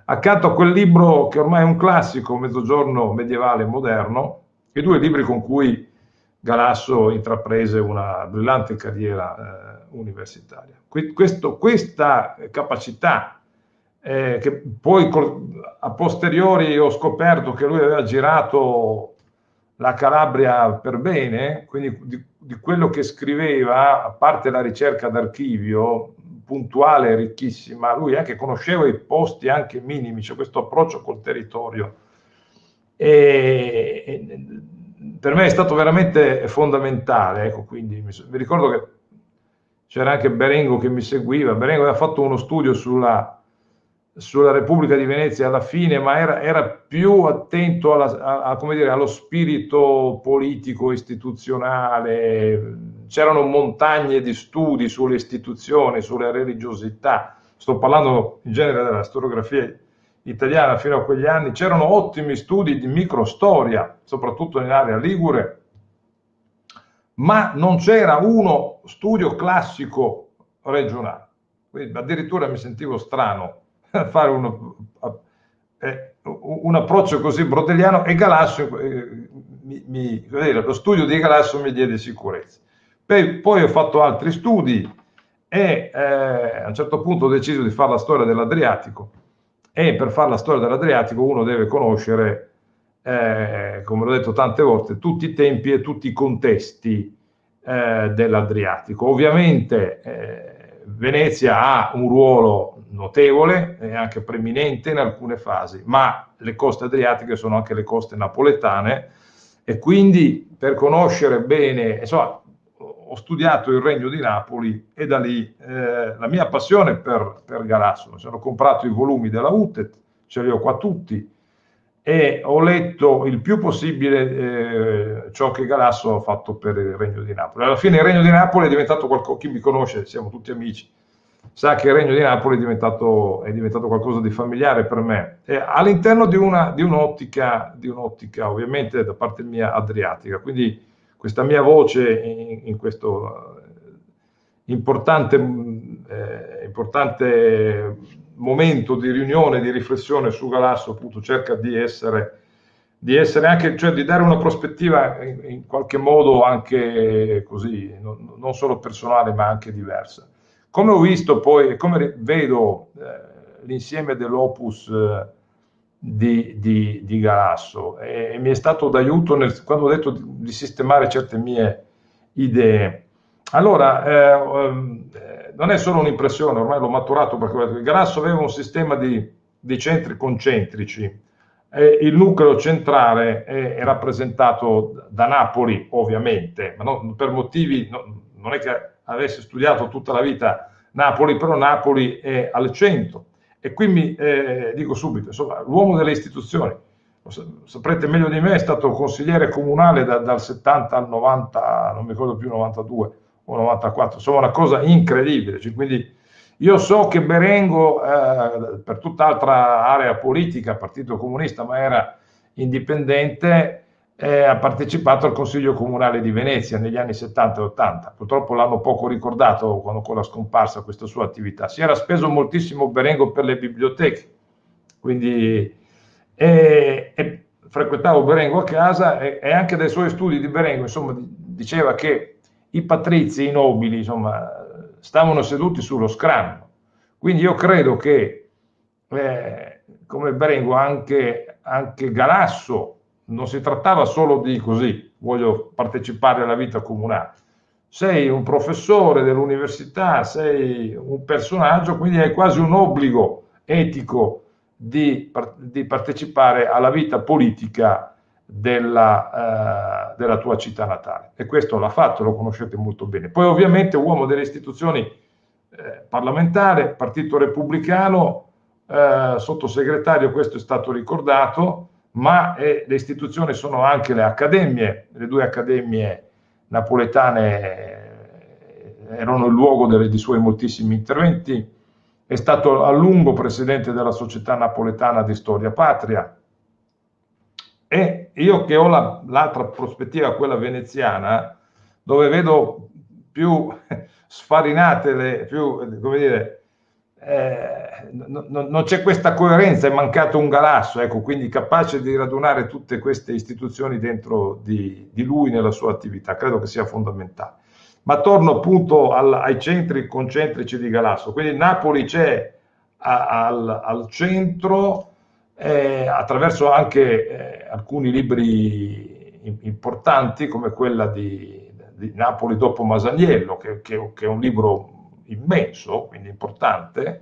accanto a quel libro che ormai è un classico, Mezzogiorno medievale e moderno, e 2 libri con cui Galasso intraprese una brillante carriera universitaria. Questa capacità, che poi a posteriori ho scoperto che lui aveva girato la Calabria per bene, quindi di quello che scriveva, a parte la ricerca d'archivio, puntuale e ricchissima, lui anche conosceva i posti anche minimi, c'è questo approccio col territorio. E per me è stato veramente fondamentale, ecco, quindi mi ricordo che c'era anche Berengo che mi seguiva. Berengo aveva fatto uno studio sulla Repubblica di Venezia alla fine, ma era più attento come dire, allo spirito politico istituzionale. C'erano montagne di studi sulle istituzioni, sulle religiosità. Sto parlando in genere della storiografia italiana fino a quegli anni. C'erano ottimi studi di microstoria, soprattutto nell'area ligure, ma non c'era uno studio classico regionale. Quindi addirittura mi sentivo strano a fare un approccio così brodeliano, e Galasso, lo studio di Galasso mi diede sicurezza. Poi ho fatto altri studi e a un certo punto ho deciso di fare la storia dell'Adriatico, e per fare la storia dell'Adriatico uno deve conoscere, come l'ho detto tante volte, tutti i tempi e tutti i contesti dell'Adriatico. Ovviamente Venezia ha un ruolo notevole e anche preminente in alcune fasi, ma le coste adriatiche sono anche le coste napoletane, e quindi per conoscere bene, insomma, ho studiato il Regno di Napoli, e da lì la mia passione per Galasso. Mi sono comprato i volumi della UTET, ce li ho qua tutti, e ho letto il più possibile ciò che Galasso ha fatto per il Regno di Napoli. Alla fine il Regno di Napoli è diventato qualcosa, chi mi conosce, siamo tutti amici, sa che il Regno di Napoli è diventato qualcosa di familiare per me, all'interno di un'ottica ovviamente da parte mia adriatica. Quindi questa mia voce in questo importante momento di riunione, di riflessione su Galasso, appunto, cerca di essere anche, cioè di dare una prospettiva in qualche modo anche così, non solo personale ma anche diversa. Come ho visto poi, come vedo l'insieme dell'opus di Galasso, e mi è stato d'aiuto quando ho detto di sistemare certe mie idee. Allora, non è solo un'impressione, ormai l'ho maturato, perché Galasso aveva un sistema di centri concentrici. Il nucleo centrale è rappresentato da Napoli, ovviamente, ma non per motivi, non è che avesse studiato tutta la vita Napoli, però Napoli è al centro. E quindi dico subito, insomma, l'uomo delle istituzioni, saprete meglio di me, è stato consigliere comunale dal 70 al 90, non mi ricordo più, 92 o 94, insomma una cosa incredibile. Cioè, quindi io so che Berengo, per tutt'altra area politica, Partito Comunista, ma era indipendente, ha partecipato al Consiglio Comunale di Venezia negli anni 70 e 80. Purtroppo l'hanno poco ricordato quando con la scomparsa questa sua attività. Si era speso moltissimo Berengo per le biblioteche, quindi frequentavo Berengo a casa, e anche dai suoi studi di Berengo, insomma, diceva che i patrizi, i nobili, insomma, stavano seduti sullo scranno. Quindi io credo che, come Berengo, anche Galasso, non si trattava solo di così, voglio partecipare alla vita comunale. Sei un professore dell'università, sei un personaggio, quindi hai quasi un obbligo etico di partecipare alla vita politica della tua città natale. E questo l'ha fatto, lo conoscete molto bene. Poi ovviamente uomo delle istituzioni parlamentare, Partito Repubblicano, sottosegretario, questo è stato ricordato, ma le istituzioni sono anche le accademie. Le 2 accademie napoletane erano il luogo dei suoi moltissimi interventi. È stato a lungo presidente della Società Napoletana di Storia Patria, e io che ho l'altra prospettiva, quella veneziana, dove vedo più sfarinate, come dire, non c'è questa coerenza, è mancato un Galasso, ecco, quindi capace di radunare tutte queste istituzioni dentro di lui nella sua attività, credo che sia fondamentale. Ma torno appunto ai centri concentrici di Galasso, quindi Napoli c'è al centro, attraverso anche alcuni libri importanti come quella di Napoli dopo Masaniello, che è un libro immenso, quindi importante,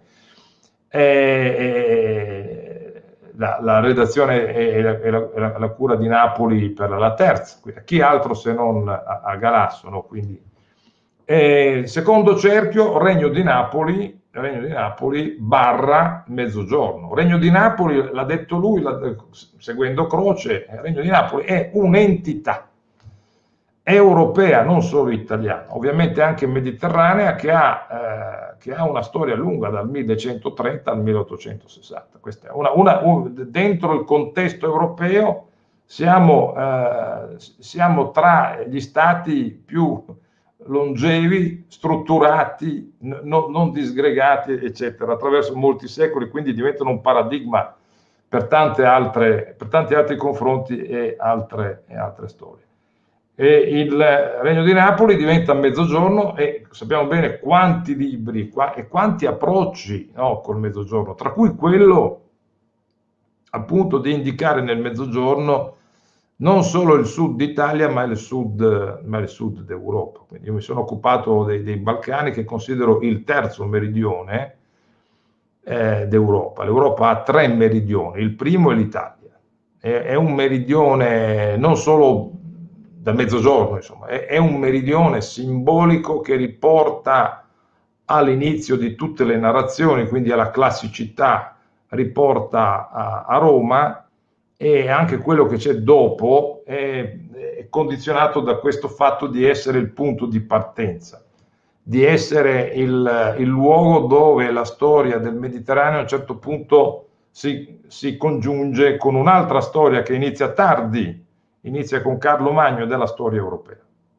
la redazione e la cura di Napoli per la Terza, chi altro se non a Galasso, no? Quindi, secondo cerchio, Regno di Napoli barra Mezzogiorno. Regno di Napoli, l'ha detto lui, seguendo Croce, Regno di Napoli è un'entità europea, non solo italiana, ovviamente anche mediterranea, che ha una storia lunga dal 1130 al 1860. Questa è dentro il contesto europeo siamo tra gli stati più longevi, strutturati, non disgregati, eccetera, attraverso molti secoli, quindi diventano un paradigma per tanti altri confronti e altre storie. E il Regno di Napoli diventa Mezzogiorno, e sappiamo bene quanti libri e quanti approcci, no, col Mezzogiorno, tra cui quello appunto di indicare nel Mezzogiorno non solo il sud d'Italia, ma il sud d'Europa. Quindi io mi sono occupato dei Balcani, che considero il terzo meridione d'Europa. L'Europa ha 3 meridioni, il primo è l'Italia, è un meridione non solo da Mezzogiorno, insomma, è un meridione simbolico che riporta all'inizio di tutte le narrazioni, quindi alla classicità, riporta a Roma, e anche quello che c'è dopo è condizionato da questo fatto di essere il punto di partenza, di essere il luogo dove la storia del Mediterraneo a un certo punto si congiunge con un'altra storia che inizia tardi, inizia con Carlo Magno, della storia europea.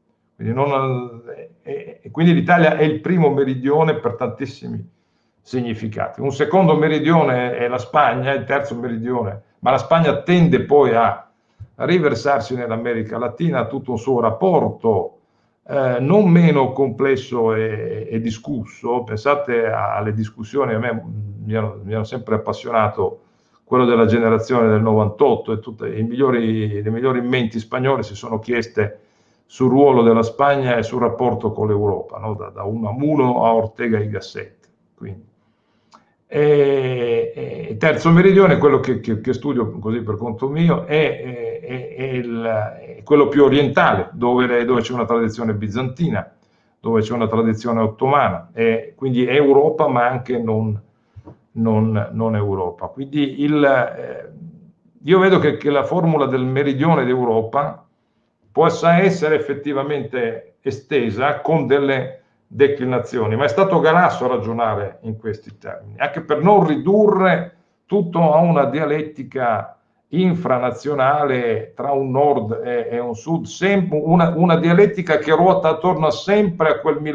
Quindi l'Italia è il primo meridione per tantissimi significati. Un secondo meridione è la Spagna, il terzo meridione, ma la Spagna tende poi a riversarsi nell'America Latina, ha tutto un suo rapporto non meno complesso e discusso. Pensate alle discussioni, a me mi hanno sempre appassionato quello della generazione del 98, e le migliori menti spagnole si sono chieste sul ruolo della Spagna e sul rapporto con l'Europa, no? da Unamuno a Ortega y Gasset. Quindi. E terzo meridione, quello che studio così per conto mio, è quello più orientale, dove c'è una tradizione bizantina, dove c'è una tradizione ottomana, quindi è Europa, ma anche non Europa. Quindi io vedo che la formula del meridione d'Europa possa essere effettivamente estesa con delle declinazioni, ma è stato Galasso a ragionare in questi termini, anche per non ridurre tutto a una dialettica infranazionale tra un nord e un sud, una dialettica che ruota attorno sempre a quel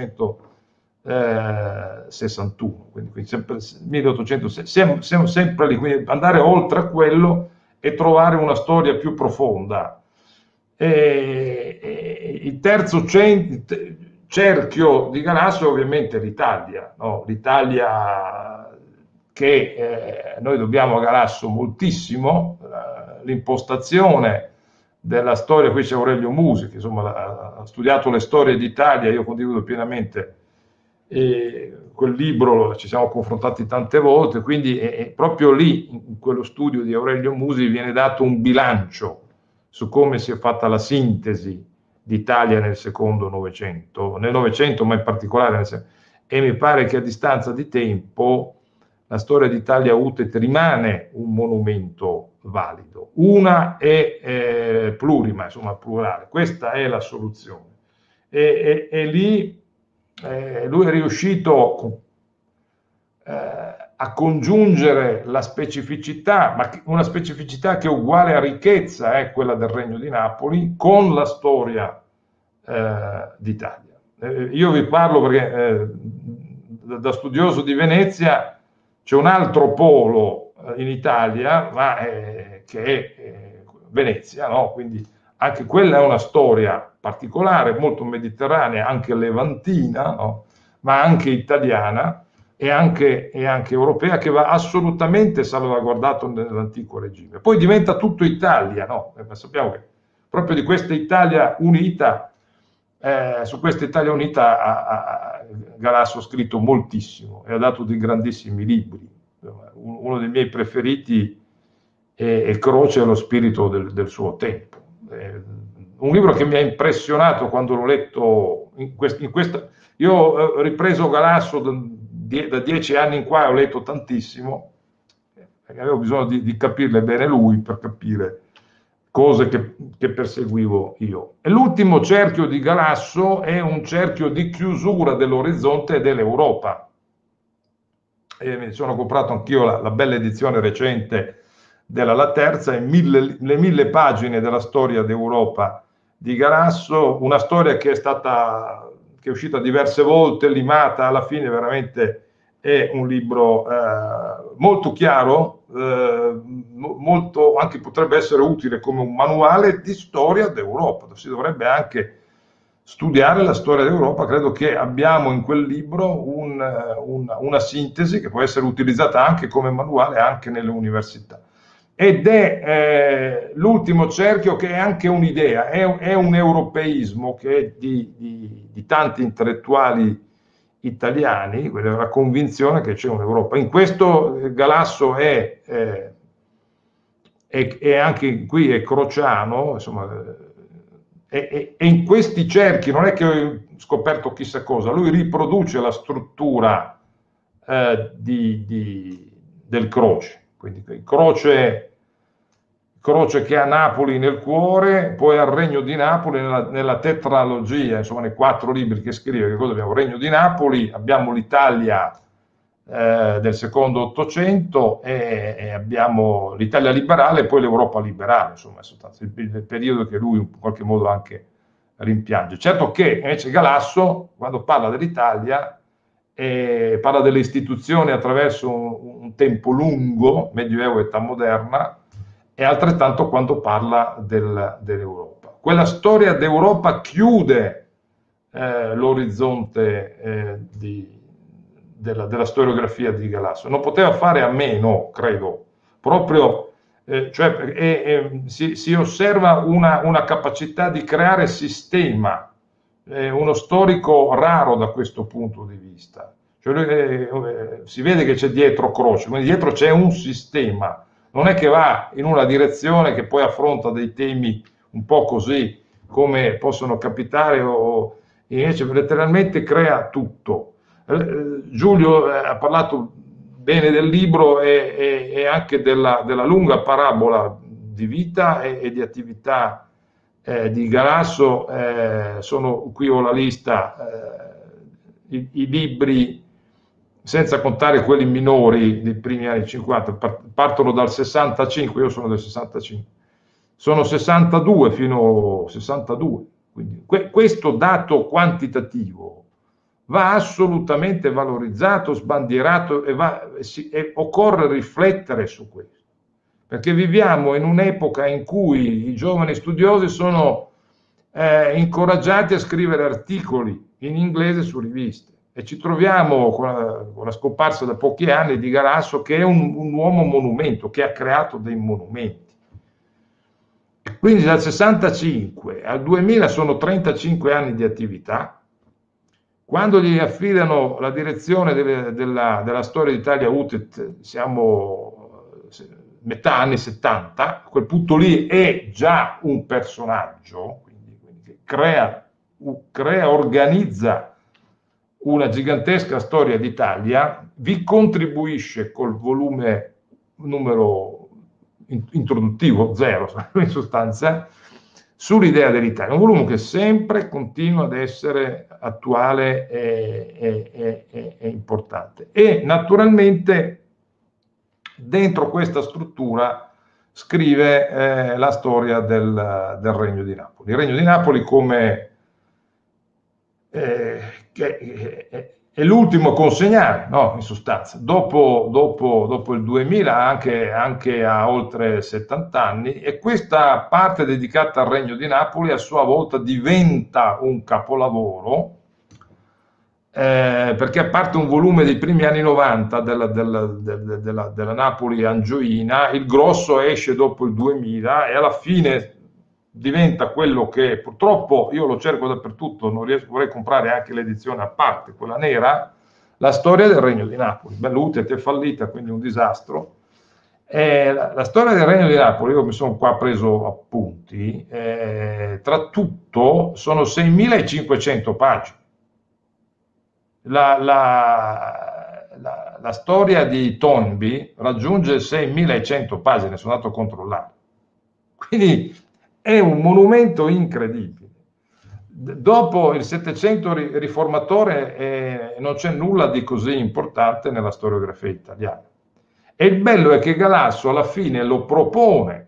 1861, quindi sempre 1800, siamo sempre lì, quindi andare oltre a quello e trovare una storia più profonda. Il terzo cerchio di Galasso è ovviamente l'Italia, no? L'Italia che noi dobbiamo a Galasso moltissimo, l'impostazione della storia. Qui c'è Aurelio Musi, che insomma ha studiato le storie d'Italia, io condivido pienamente quel libro, ci siamo confrontati tante volte, quindi proprio lì, in quello studio di Aurelio Musi, viene dato un bilancio su come si è fatta la sintesi d'Italia nel secondo Novecento, ma in particolare e mi pare che a distanza di tempo la storia d'Italia UTET rimane un monumento valido. Una è plurima, insomma plurale, questa è la soluzione. E lì lui è riuscito a congiungere la specificità, ma una specificità che è uguale a ricchezza, quella del Regno di Napoli, con la storia d'Italia. Io vi parlo perché da studioso di Venezia, c'è un altro polo in Italia, ma che è Venezia, no? Quindi anche quella è una storia particolare, molto mediterranea, anche levantina, no? Ma anche italiana e anche europea, che va assolutamente salvaguardato nell'antico regime. Poi diventa tutto Italia, no? Sappiamo che proprio di questa Italia unita, su questa Italia unita Galasso ha scritto moltissimo e ha dato dei grandissimi libri. Uno dei miei preferiti è Croce e lo spirito del suo tempo. Un libro che mi ha impressionato quando l'ho letto io ho ripreso Galasso da 10 anni in qua, ho letto tantissimo, perché avevo bisogno di capirle bene lui per capire cose che perseguivo io. E l'ultimo cerchio di Galasso è un cerchio di chiusura dell'orizzonte dell'Europa. E mi sono comprato anch'io la bella edizione recente della La Terza, le 1000 pagine della storia d'Europa di Galasso, una storia che è uscita diverse volte, limata, alla fine veramente è un libro molto chiaro, molto, anche potrebbe essere utile come un manuale di storia d'Europa. Si dovrebbe anche studiare la storia d'Europa. Credo che abbiamo in quel libro una sintesi che può essere utilizzata anche come manuale anche nelle università. Ed è l'ultimo cerchio, che è anche un'idea, è un europeismo che è di tanti intellettuali italiani, la convinzione che c'è un'Europa. In questo Galasso è anche qui è crociano, insomma, e in questi cerchi non è che ho scoperto chissà cosa, lui riproduce la struttura del Croce, quindi il Croce che ha Napoli nel cuore, poi al Regno di Napoli nella tetralogia, insomma nei 4 libri che scrive. Che cosa abbiamo? Regno di Napoli, abbiamo l'Italia del secondo Ottocento e abbiamo l'Italia liberale e poi l'Europa liberale, insomma il periodo che lui in qualche modo anche rimpiange. Certo che invece Galasso, quando parla dell'Italia, parla delle istituzioni attraverso un tempo lungo, Medioevo e età moderna, e altrettanto quando parla dell'Europa. Quella storia d'Europa chiude l'orizzonte della storiografia di Galasso. Non poteva fare a meno, credo, proprio, si osserva una capacità di creare sistema, uno storico raro da questo punto di vista. Cioè, si vede che c'è dietro Croce, quindi dietro c'è un sistema. Non è che va in una direzione che poi affronta dei temi un po' così come possono capitare, o invece letteralmente crea tutto. Giulio ha parlato bene del libro e anche della lunga parabola di vita e di attività di Galasso. Qui ho la lista, i libri, senza contare quelli minori dei primi anni 50, partono dal 65, io sono del 65, sono 62 fino a 62, quindi questo dato quantitativo va assolutamente valorizzato, sbandierato e occorre riflettere su questo, perché viviamo in un'epoca in cui i giovani studiosi sono incoraggiati a scrivere articoli in inglese su riviste. E ci troviamo con la scomparsa da pochi anni di Galasso, che è un uomo monumento, che ha creato dei monumenti. Quindi dal 65 al 2000 sono 35 anni di attività. Quando gli affidano la direzione della storia d'Italia UTET, siamo metà anni 70, a quel punto lì è già un personaggio, quindi che organizza una gigantesca storia d'Italia, vi contribuisce col volume numero introduttivo 0 in sostanza sull'idea dell'Italia, un volume che sempre continua ad essere attuale e importante. E naturalmente dentro questa struttura scrive la storia del Regno di Napoli. Il Regno di Napoli come che è l'ultimo a consegnare, no? In sostanza, dopo il 2000, anche a oltre 70 anni, e questa parte dedicata al Regno di Napoli a sua volta diventa un capolavoro, perché a parte un volume dei primi anni 90 della Napoli angioina, il grosso esce dopo il 2000 e alla fine diventa quello che purtroppo io lo cerco dappertutto, non riesco, vorrei comprare anche l'edizione a parte, quella nera, la storia del Regno di Napoli. L'UTET è fallita, quindi un disastro. La storia del Regno di Napoli, io mi sono qua preso appunti, tra tutto sono 6.500 pagine. La storia di Toynbee raggiunge 6.100 pagine, sono andato a controllare. Quindi è un monumento incredibile. Dopo il Settecento riformatore non c'è nulla di così importante nella storiografia italiana. E il bello è che Galasso alla fine lo propone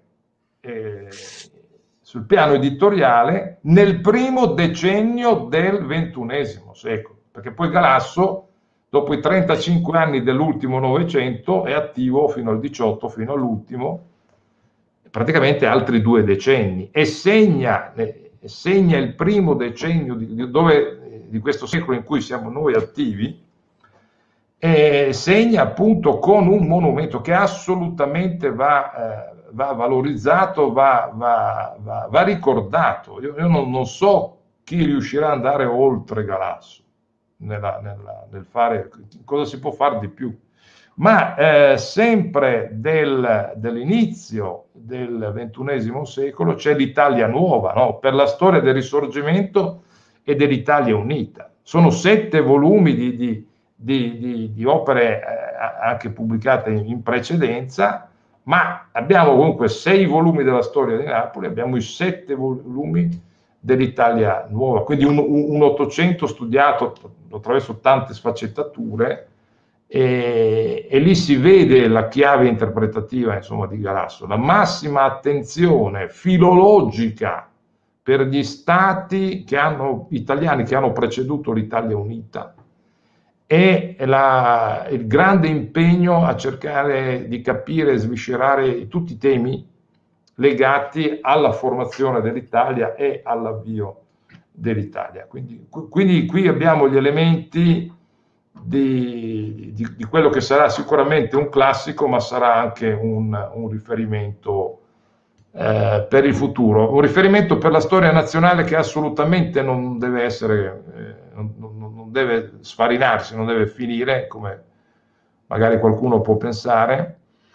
sul piano editoriale nel primo decennio del XXI secolo, perché poi Galasso, dopo i 35 anni dell'ultimo Novecento, è attivo fino al 18, fino all'ultimo, praticamente altri 2 decenni, e segna il primo decennio di questo secolo in cui siamo noi attivi, e segna appunto con un monumento che assolutamente va valorizzato, va ricordato. Io non so chi riuscirà ad andare oltre Galasso nel fare cosa si può fare di più. Ma sempre dell'inizio del XXI secolo c'è l'Italia nuova, no? Per la storia del Risorgimento e dell'Italia unita. Sono 7 volumi di opere anche pubblicate in precedenza, ma abbiamo comunque 6 volumi della storia di Napoli, abbiamo i 7 volumi dell'Italia nuova, quindi un 800 studiato attraverso tante sfaccettature. E lì si vede la chiave interpretativa, insomma, di Galasso, la massima attenzione filologica per gli stati italiani che hanno preceduto l'Italia unita, e il grande impegno a cercare di capire e sviscerare tutti i temi legati alla formazione dell'Italia e all'avvio dell'Italia. Quindi qui abbiamo gli elementi di quello che sarà sicuramente un classico, ma sarà anche un riferimento per il futuro, un riferimento per la storia nazionale che assolutamente non deve essere, non deve sfarinarsi, non deve finire come magari qualcuno può pensare.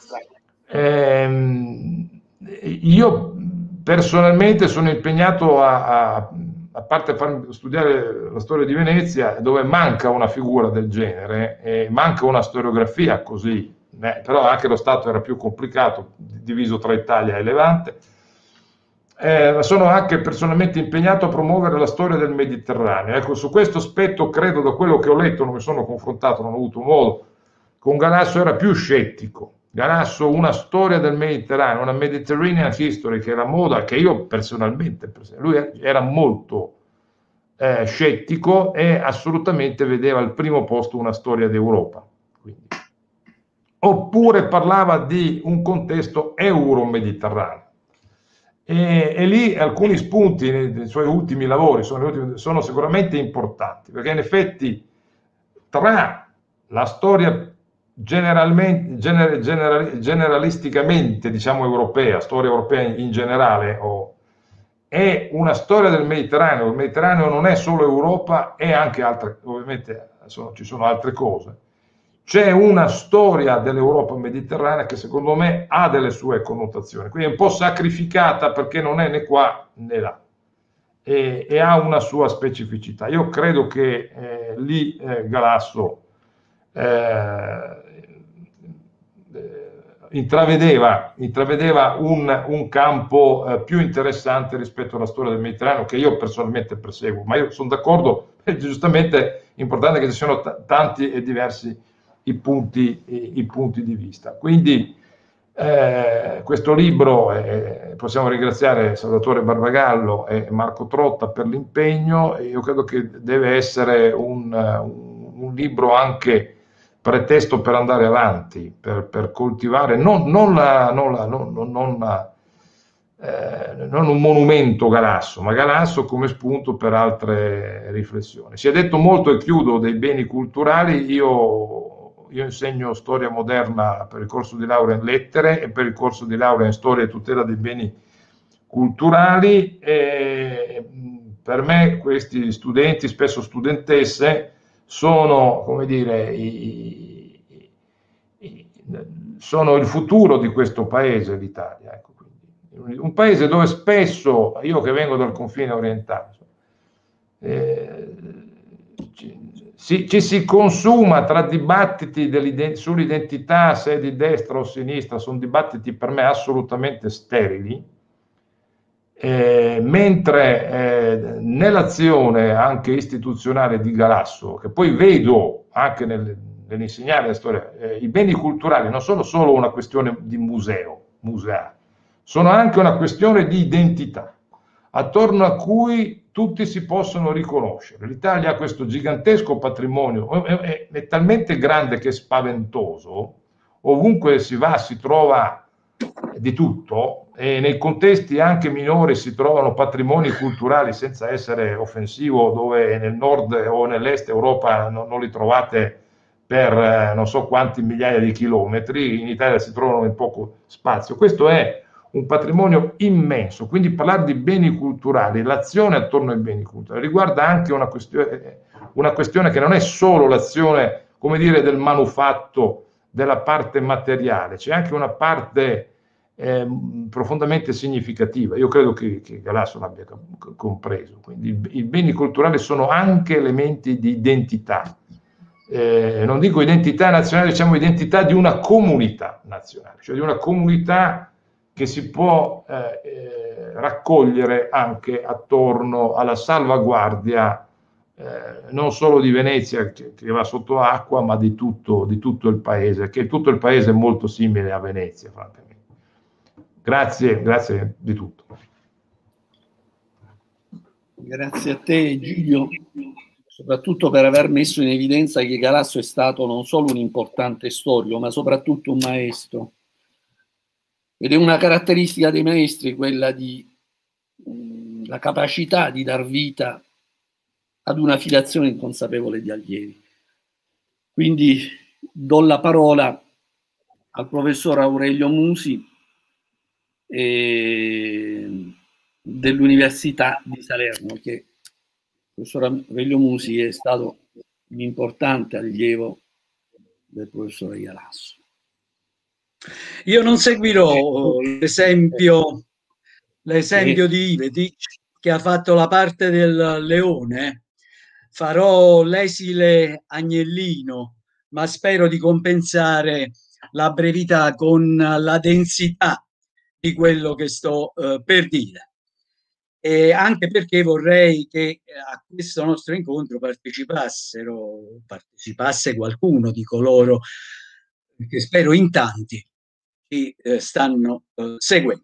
Io personalmente sono impegnato a parte farmi studiare la storia di Venezia, dove manca una figura del genere, e manca una storiografia così, però anche lo Stato era più complicato, diviso tra Italia e Levante. Sono anche personalmente impegnato a promuovere la storia del Mediterraneo. Ecco, su questo aspetto credo, da quello che ho letto, non mi sono confrontato, non ho avuto modo, con Galasso era più scettico. Galasso, una storia del Mediterraneo, una Mediterranean History, che era moda, che io personalmente, lui era molto scettico e assolutamente vedeva al primo posto una storia d'Europa. Quindi. Oppure parlava di un contesto euro-mediterraneo. E lì alcuni spunti nei suoi ultimi lavori sono sicuramente importanti, perché in effetti tra la storia generalisticamente, diciamo, europea, storia europea in generale, è una storia del Mediterraneo. Il Mediterraneo non è solo Europa, è anche altre, ovviamente ci sono altre cose. C'è una storia dell'Europa mediterranea che secondo me ha delle sue connotazioni, quindi è un po' sacrificata perché non è né qua né là, e ha una sua specificità. Io credo che lì Galasso intravedeva un campo più interessante rispetto alla storia del Mediterraneo, che io personalmente perseguo, ma io sono d'accordo, giustamente è importante che ci siano tanti e diversi i punti di vista. Quindi questo libro, possiamo ringraziare Salvatore Barbagallo e Marco Trotta per l'impegno, e io credo che deve essere un un libro anche pretesto per andare avanti, per coltivare non un monumento Galasso, ma Galasso come spunto per altre riflessioni. Si è detto molto, e chiudo, dei beni culturali. Io insegno storia moderna per il corso di laurea in lettere e per il corso di laurea in storia e tutela dei beni culturali, e per me questi studenti, spesso studentesse, sono, come dire, sono il futuro di questo paese, l'Italia. Ecco, quindi, un paese dove spesso, io che vengo dal confine orientale, ci si consuma tra dibattiti sull'identità, se è di destra o sinistra, sono dibattiti per me assolutamente sterili, mentre nell'azione anche istituzionale di Galasso, che poi vedo anche nell'insegnare la storia, i beni culturali non sono solo una questione di museale, sono anche una questione di identità, attorno a cui tutti si possono riconoscere. L'Italia ha questo gigantesco patrimonio, è talmente grande che è spaventoso, ovunque si va si trova di tutto, e nei contesti anche minori si trovano patrimoni culturali, senza essere offensivo, dove nel nord o nell'est Europa non li trovate per non so quanti migliaia di chilometri, in Italia si trovano in poco spazio. Questo è un patrimonio immenso, quindi parlare di beni culturali, l'azione attorno ai beni culturali, riguarda anche una questione che non è solo l'azione, come dire, del manufatto, della parte materiale, c'è anche una parte profondamente significativa. Io credo che Galasso l'abbia compreso. Quindi i beni culturali sono anche elementi di identità. Non dico identità nazionale, diciamo identità di una comunità nazionale, cioè di una comunità che si può raccogliere anche attorno alla salvaguardia non solo di Venezia, che va sotto acqua, ma di tutto il paese, che tutto il paese è molto simile a Venezia, francamente. Grazie di tutto. Grazie a te, Giulio, soprattutto per aver messo in evidenza che Galasso è stato non solo un importante storico, ma soprattutto un maestro. Ed è una caratteristica dei maestri quella di la capacità di dar vita ad una filiazione inconsapevole di allievi. Quindi do la parola al professor Aurelio Musi dell'Università di Salerno, che il professor Aurelio Musi è stato un importante allievo del professore Galasso. Io non seguirò l'esempio di Iveti, che ha fatto la parte del leone. Farò l'esile agnellino, ma spero di compensare la brevità con la densità di quello che sto per dire. E anche perché vorrei che a questo nostro incontro partecipasse qualcuno di coloro che spero in tanti ci stanno seguendo.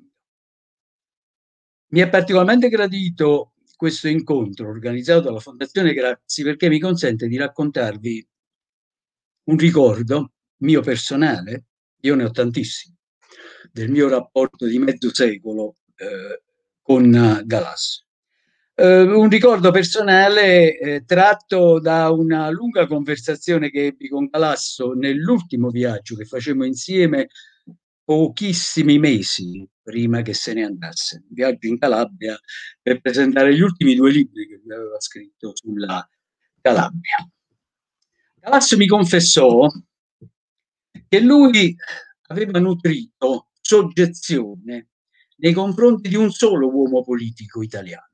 Mi è particolarmente gradito questo incontro organizzato dalla Fondazione Craxi, perché mi consente di raccontarvi un ricordo mio personale, io ne ho tantissimi, del mio rapporto di mezzo secolo con Galasso. Un ricordo personale tratto da una lunga conversazione che ebbi con Galasso nell'ultimo viaggio che facemmo insieme pochissimi mesi prima che se ne andasse. Un viaggio in Calabria per presentare gli ultimi 2 libri che lui aveva scritto sulla Calabria. Galasso mi confessò che lui aveva nutrito soggezione nei confronti di un solo uomo politico italiano.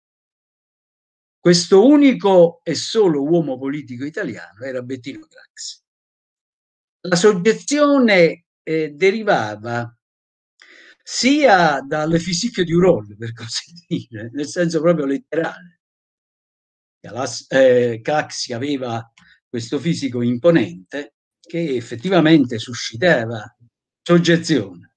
Questo unico e solo uomo politico italiano era Bettino Craxi. La soggezione derivava sia dal physique du rôle, per così dire, nel senso proprio letterale. Craxi aveva questo fisico imponente che effettivamente suscitava soggezione.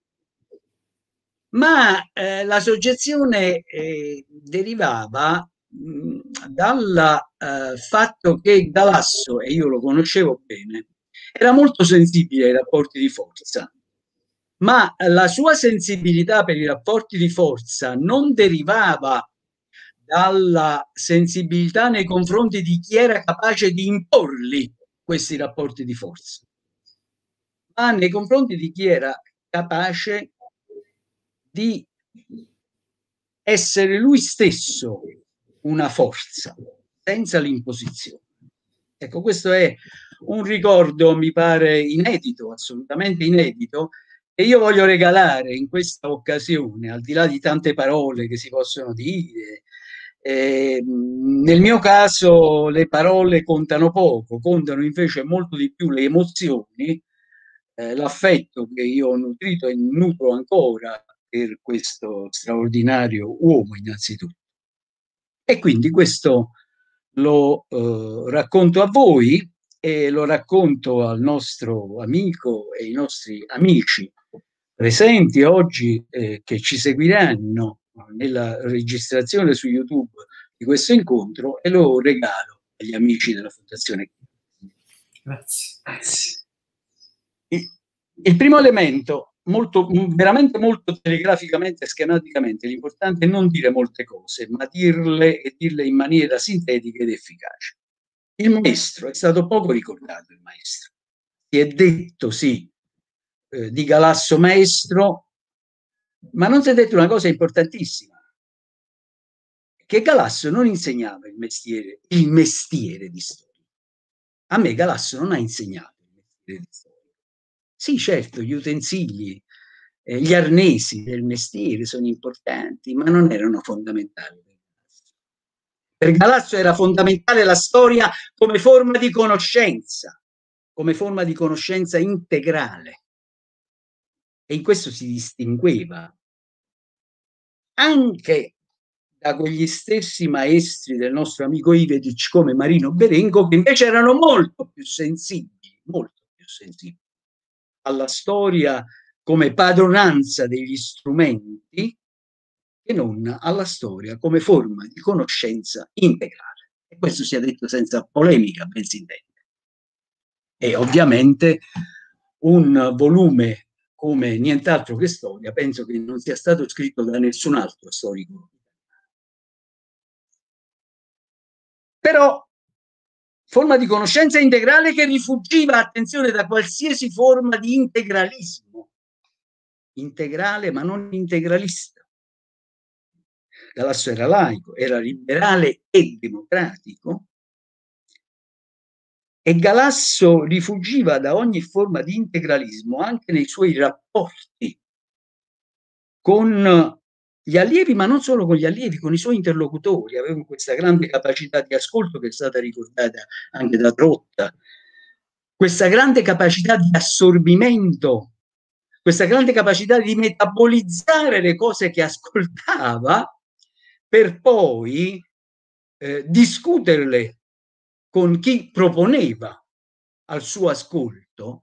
Ma la soggezione derivava dal fatto che Galasso, e io lo conoscevo bene, era molto sensibile ai rapporti di forza, ma la sua sensibilità per i rapporti di forza non derivava dalla sensibilità nei confronti di chi era capace di imporli questi rapporti di forza, ma nei confronti di chi era capace di essere lui stesso una forza, senza l'imposizione. Ecco, questo è un ricordo, mi pare, inedito, assolutamente inedito, e io voglio regalare in questa occasione, al di là di tante parole che si possono dire, nel mio caso le parole contano poco, contano invece molto di più le emozioni, l'affetto che io ho nutrito e nutro ancora per questo straordinario uomo innanzitutto. E quindi questo lo racconto a voi e lo racconto al nostro amico e ai nostri amici presenti oggi che ci seguiranno nella registrazione su YouTube di questo incontro, e lo regalo agli amici della Fondazione. Grazie. Il primo elemento, veramente molto telegraficamente e schematicamente, l'importante è non dire molte cose, ma dirle e dirle in maniera sintetica ed efficace. Il maestro, è stato poco ricordato il maestro. Si è detto, sì, di Galasso maestro, ma non si è detto una cosa importantissima, che Galasso non insegnava il mestiere di storia. A me Galasso non ha insegnato il mestiere di storia. Sì, certo, gli utensili, gli arnesi del mestiere sono importanti, ma non erano fondamentali. Per Galasso era fondamentale la storia come forma di conoscenza integrale. E in questo si distingueva anche da quegli stessi maestri del nostro amico Ivedic come Marino Berengo, che invece erano molto più sensibili alla storia come padronanza degli strumenti che non alla storia come forma di conoscenza integrale. E questo sia detto senza polemica, ben si intende. E ovviamente un volume come Nient'altro che storia penso che non sia stato scritto da nessun altro storico. Però forma di conoscenza integrale che rifuggiva, attenzione, da qualsiasi forma di integralismo. Integrale ma non integralista. Galasso era laico, era liberale e democratico, e Galasso rifuggiva da ogni forma di integralismo anche nei suoi rapporti con gli allievi, ma non solo con gli allievi, con i suoi interlocutori. Aveva questa grande capacità di ascolto che è stata ricordata anche da Trotta, questa grande capacità di assorbimento, questa grande capacità di metabolizzare le cose che ascoltava per poi discuterle con chi proponeva al suo ascolto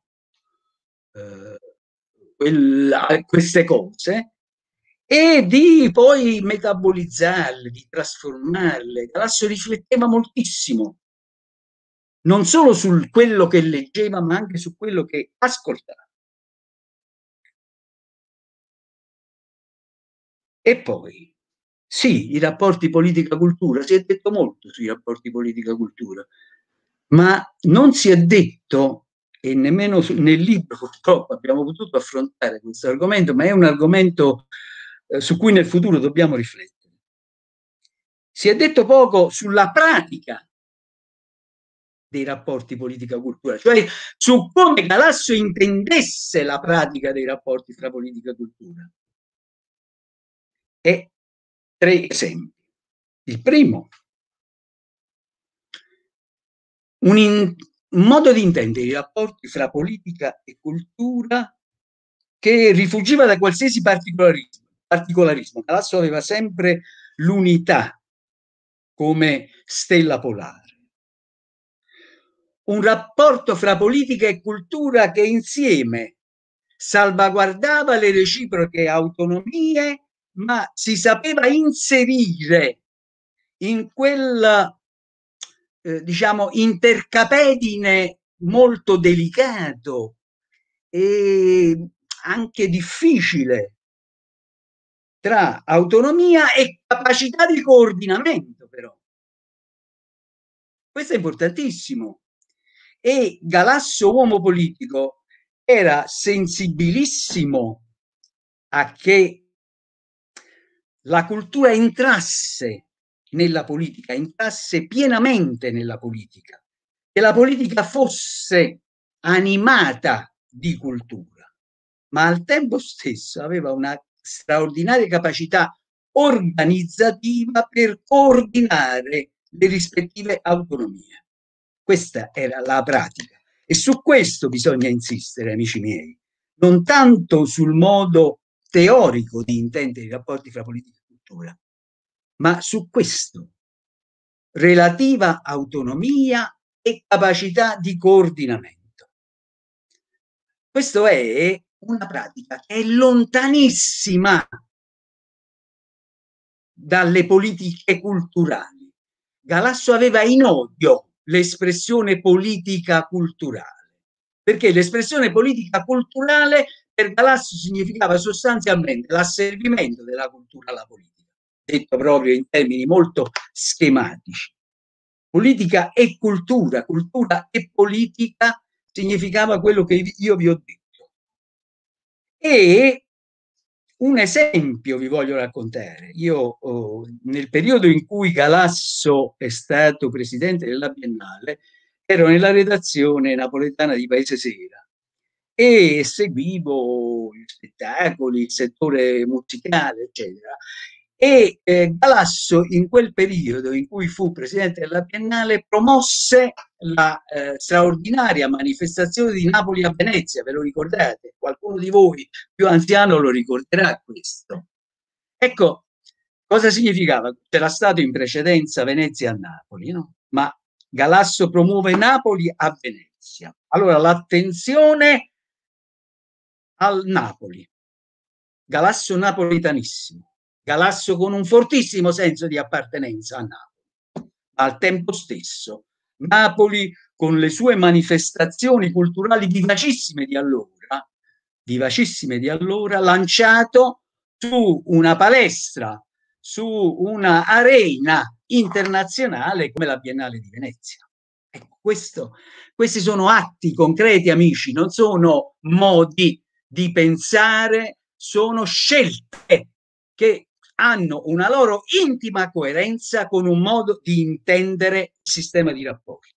queste cose, e di poi metabolizzarle, di trasformarle. Galasso rifletteva moltissimo, non solo su quello che leggeva, ma anche su quello che ascoltava. E poi, sì, i rapporti politica-cultura, si è detto molto sui rapporti politica-cultura, ma non si è detto, e nemmeno nel libro purtroppo abbiamo potuto affrontare questo argomento, ma è un argomento su cui nel futuro dobbiamo riflettere. Si è detto poco sulla pratica dei rapporti politica-cultura, cioè su come Galasso intendesse la pratica dei rapporti fra politica e cultura. E 3 esempi. Il primo, un modo di intendere i rapporti fra politica e cultura che rifuggiva da qualsiasi particolarismo. Galasso aveva sempre l'unità come stella polare. Un rapporto fra politica e cultura che insieme salvaguardava le reciproche autonomie, ma si sapeva inserire in quel diciamo intercapedine molto delicato e anche difficile tra autonomia e capacità di coordinamento, però. Questo è importantissimo. E Galasso, uomo politico, era sensibilissimo a che la cultura entrasse nella politica, entrasse pienamente nella politica, che la politica fosse animata di cultura, ma al tempo stesso aveva una straordinaria capacità organizzativa per coordinare le rispettive autonomie. Questa era la pratica e su questo bisogna insistere, amici miei, non tanto sul modo teorico di intendere i rapporti fra politica e cultura, ma su questo, relativa autonomia e capacità di coordinamento. Questa è una pratica che è lontanissima dalle politiche culturali. Galasso aveva in odio l'espressione politica culturale, perché l'espressione politica culturale per Galasso significava sostanzialmente l'asservimento della cultura alla politica, detto proprio in termini molto schematici. Politica e cultura, cultura e politica significava quello che io vi ho detto. E un esempio vi voglio raccontare. Io nel periodo in cui Galasso è stato presidente della Biennale ero nella redazione napoletana di Paese Sera e seguivo gli spettacoli, il settore musicale, eccetera. E Galasso in quel periodo in cui fu presidente della Biennale promosse la straordinaria manifestazione di Napoli a Venezia, ve lo ricordate? Qualcuno di voi più anziano lo ricorderà questo. Ecco, cosa significava? C'era stato in precedenza Venezia a Napoli, no? Ma Galasso promuove Napoli a Venezia. Allora l'attenzione al Napoli. Galasso napolitanissimo. Galasso con un fortissimo senso di appartenenza a Napoli, ma al tempo stesso Napoli con le sue manifestazioni culturali vivacissime di allora, lanciato su una palestra, su una arena internazionale come la Biennale di Venezia. Ecco, questi sono atti concreti, amici, non sono modi di pensare, sono scelte che hanno una loro intima coerenza con un modo di intendere il sistema di rapporti.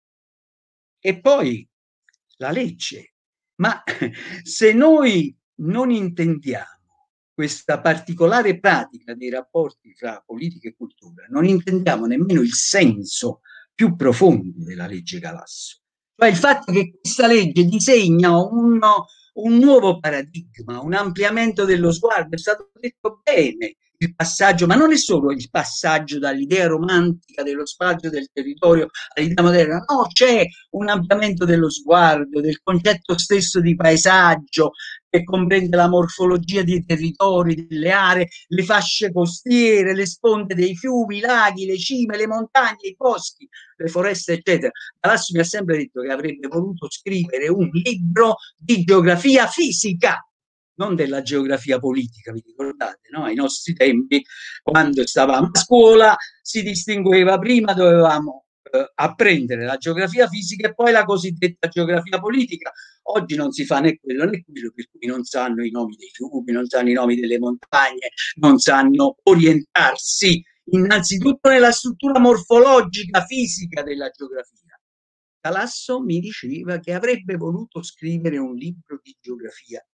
E poi la legge. Ma se noi non intendiamo questa particolare pratica dei rapporti fra politica e cultura, non intendiamo nemmeno il senso più profondo della legge Galasso. Cioè il fatto che questa legge disegna un nuovo paradigma, un ampliamento dello sguardo, è stato detto bene il passaggio, ma non è solo il passaggio dall'idea romantica dello spazio del territorio all'idea moderna, no, c'è un ampliamento dello sguardo, del concetto stesso di paesaggio, che comprende la morfologia dei territori, delle aree, le fasce costiere, le sponde dei fiumi, i laghi, le cime, le montagne, i boschi, le foreste, eccetera. Galasso mi ha sempre detto che avrebbe voluto scrivere un libro di geografia fisica, non della geografia politica, vi ricordate, no? Ai nostri tempi, quando stavamo a scuola, si distingueva prima, dovevamo apprendere la geografia fisica e poi la cosiddetta geografia politica. Oggi non si fa né quello né quello, per cui non sanno i nomi dei fiumi, non sanno i nomi delle montagne, non sanno orientarsi innanzitutto nella struttura morfologica fisica della geografia. Galasso mi diceva che avrebbe voluto scrivere un libro di geografia.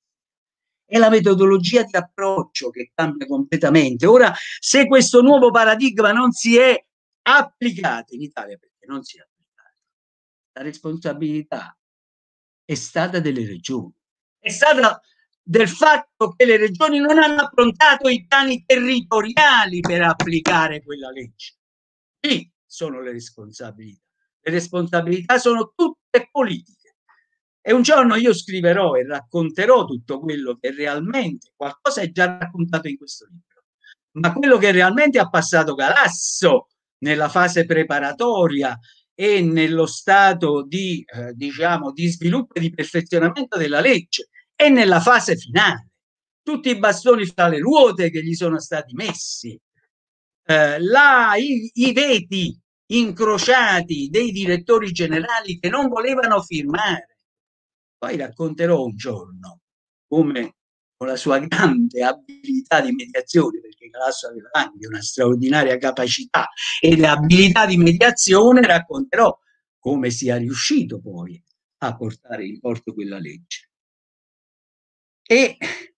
È la metodologia di approccio che cambia completamente. Ora, se questo nuovo paradigma non si è applicato in Italia, perché non si è applicato, la responsabilità è stata delle regioni, è stata del fatto che le regioni non hanno approntato i piani territoriali per applicare quella legge. Lì sono le responsabilità. Le responsabilità sono tutte politiche. E un giorno io scriverò e racconterò tutto quello che realmente qualcosa è già raccontato in questo libro, ma quello che realmente ha passato Galasso nella fase preparatoria e nello stato di, diciamo, di sviluppo e di perfezionamento della legge e nella fase finale. Tutti i bastoni fra le ruote che gli sono stati messi, i veti incrociati dei direttori generali che non volevano firmare. Poi racconterò un giorno come, con la sua grande abilità di mediazione, perché Galasso aveva anche una straordinaria capacità ed abilità di mediazione, racconterò come sia riuscito poi a portare in porto quella legge. E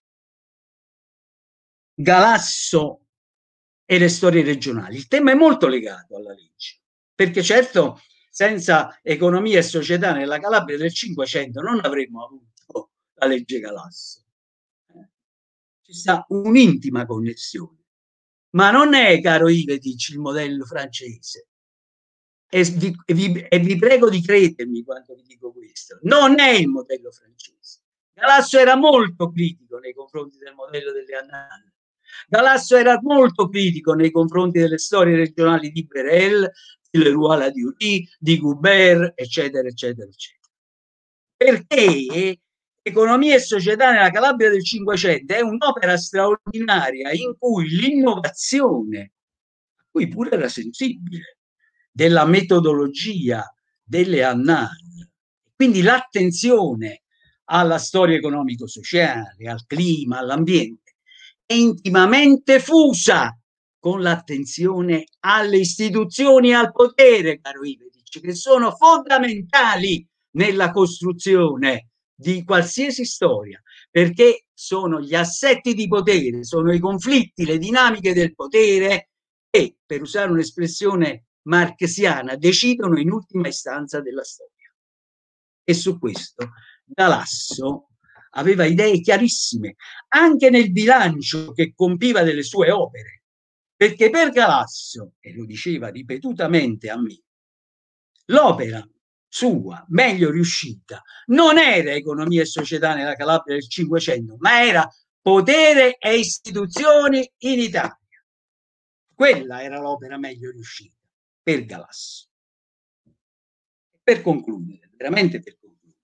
Galasso e le storie regionali. Il tema è molto legato alla legge, perché certo senza economia e società nella Calabria del Cinquecento non avremmo avuto la legge Galasso. Ci sta un'intima connessione, ma non è, caro Ivetic, il modello francese. E vi prego di credermi quando vi dico questo, non è il modello francese. Galasso era molto critico nei confronti del modello delle Annales. Galasso era molto critico nei confronti delle storie regionali di Perel, di Leroy-Ladurie, di Goubert, eccetera, eccetera, eccetera. Perché Economia e società nella Calabria del Cinquecento è un'opera straordinaria in cui l'innovazione, a cui pure era sensibile, della metodologia delle Annales, quindi l'attenzione alla storia economico-sociale, al clima, all'ambiente, è intimamente fusa con l'attenzione alle istituzioni e al potere, caro Ivetic, che sono fondamentali nella costruzione di qualsiasi storia, perché sono gli assetti di potere, sono i conflitti, le dinamiche del potere che, per usare un'espressione marxiana, decidono in ultima istanza della storia. E su questo Galasso aveva idee chiarissime, anche nel bilancio che compiva delle sue opere, perché per Galasso, e lo diceva ripetutamente a me, l'opera sua meglio riuscita non era Economia e società nella Calabria del Cinquecento, ma era Potere e istituzioni in Italia. Quella era l'opera meglio riuscita per Galasso. Per concludere, veramente per concludere,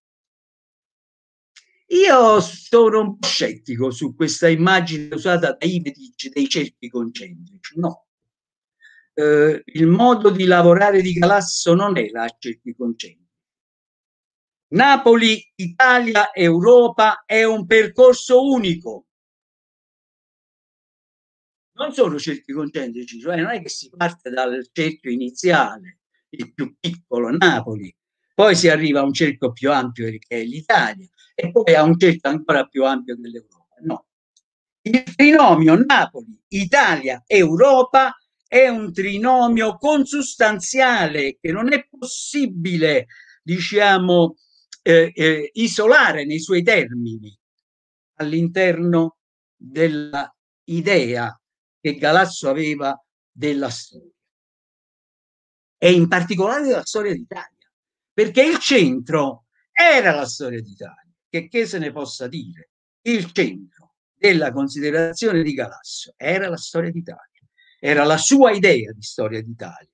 io sono un po' scettico su questa immagine usata da Ivetic dei cerchi concentrici. No, il modo di lavorare di Galasso non era a cerchi concentrici. Napoli, Italia, Europa è un percorso unico. Non sono cerchi concentrici, cioè non è che si parte dal cerchio iniziale, il più piccolo, Napoli, poi si arriva a un cerchio più ampio che è l'Italia e poi a un cerchio ancora più ampio dell'Europa. No. Il trinomio Napoli, Italia, Europa è un trinomio consustanziale che non è possibile, diciamo, isolare nei suoi termini all'interno dell'idea che Galasso aveva della storia e in particolare della storia d'Italia, perché il centro era la storia d'Italia, che se ne possa dire, il centro della considerazione di Galasso era la storia d'Italia, era la sua idea di storia d'Italia,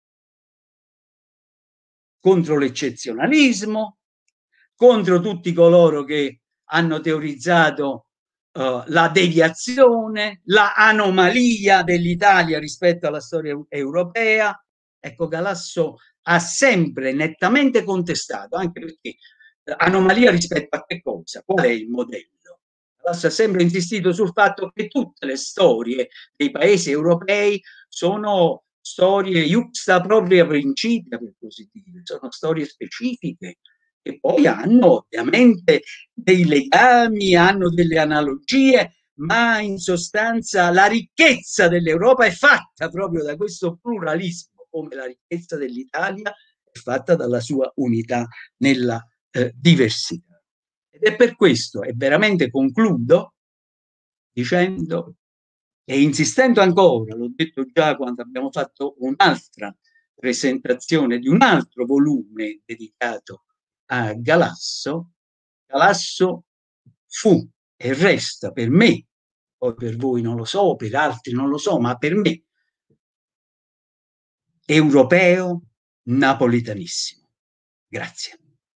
contro l'eccezionalismo, contro tutti coloro che hanno teorizzato la deviazione, la anomalia dell'Italia rispetto alla storia europea. Ecco, Galasso ha sempre nettamente contestato, anche perché anomalia rispetto a che cosa? Qual è il modello? Galasso ha sempre insistito sul fatto che tutte le storie dei paesi europei sono storie iuxta propria principia, per così dire, sono storie specifiche e poi hanno ovviamente dei legami, hanno delle analogie, ma in sostanza la ricchezza dell'Europa è fatta proprio da questo pluralismo, come la ricchezza dell'Italia è fatta dalla sua unità nella diversità. Ed è per questo, e veramente concludo dicendo e insistendo ancora, l'ho detto già quando abbiamo fatto un'altra presentazione di un altro volume dedicato a Galasso, Galasso fu e resta per me, poi per voi non lo so, per altri non lo so, ma per me europeo napolitanissimo. Grazie.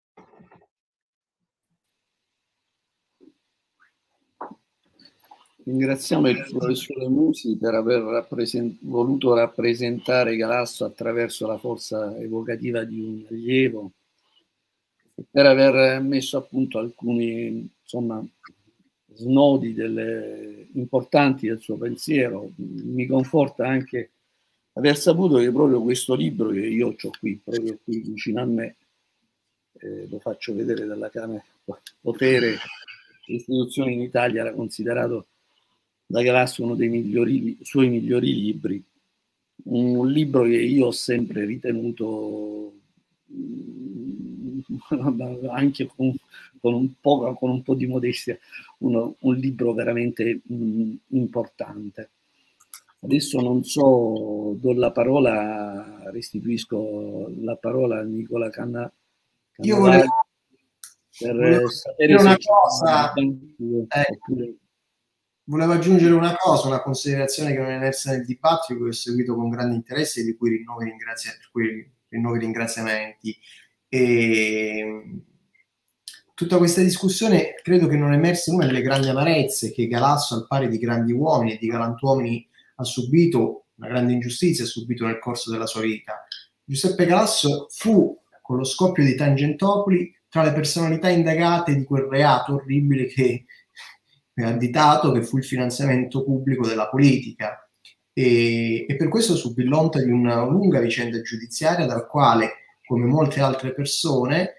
Ringraziamo il professore Musi per aver voluto rappresentare Galasso attraverso la forza evocativa di un allievo e per aver messo a punto alcuni, insomma, snodi importanti del suo pensiero. Mi conforta anche aver saputo che proprio questo libro, che io ho qui, proprio qui vicino a me, lo faccio vedere dalla Camera, Potere e Istituzioni in Italia, era considerato da Galasso uno dei suoi migliori libri, un libro che io ho sempre ritenuto anche con un po' di modestia un libro veramente importante. Adesso non so, do la parola, restituisco la parola a Nicola Cannavale. Io volevo sapere una cosa. Volevo aggiungere una cosa, una considerazione che non è emersa nel dibattito, che ho seguito con grande interesse e di cui rinnovo i ringraziamenti. Tutta questa discussione credo che non è emersa una delle grandi amarezze che Galasso, al pari di grandi uomini e di galantuomini, ha subito, una grande ingiustizia ha subito nel corso della sua vita. Giuseppe Galasso fu, con lo scoppio di Tangentopoli, tra le personalità indagate di quel reato orribile che additato, che fu il finanziamento pubblico della politica, e per questo subì l'onta di una lunga vicenda giudiziaria dal quale, come molte altre persone,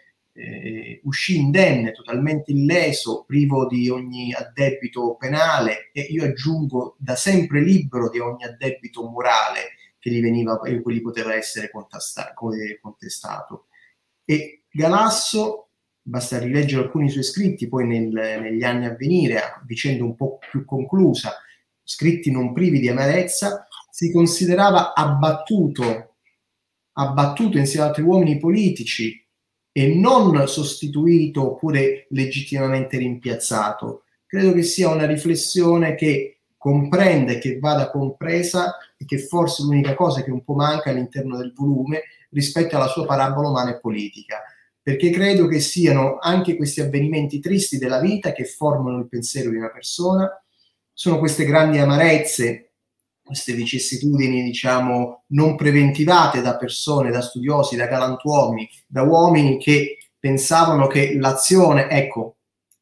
uscì indenne, totalmente illeso, privo di ogni addebito penale e io aggiungo da sempre libero di ogni addebito morale che gli veniva e cui gli poteva essere contestato. E Galasso, basta rileggere alcuni suoi scritti poi negli anni a venire, a vicenda un po' più conclusa, scritti non privi di amarezza, si considerava abbattuto insieme ad altri uomini politici e non sostituito oppure legittimamente rimpiazzato. Credo che sia una riflessione che comprende, che vada compresa e che forse l'unica cosa che un po' manca all'interno del volume rispetto alla sua parabola umana e politica, perché credo che siano anche questi avvenimenti tristi della vita che formano il pensiero di una persona, sono queste grandi amarezze, queste vicissitudini, diciamo, non preventivate da persone, da studiosi, da galantuomini, da uomini che pensavano che l'azione, ecco,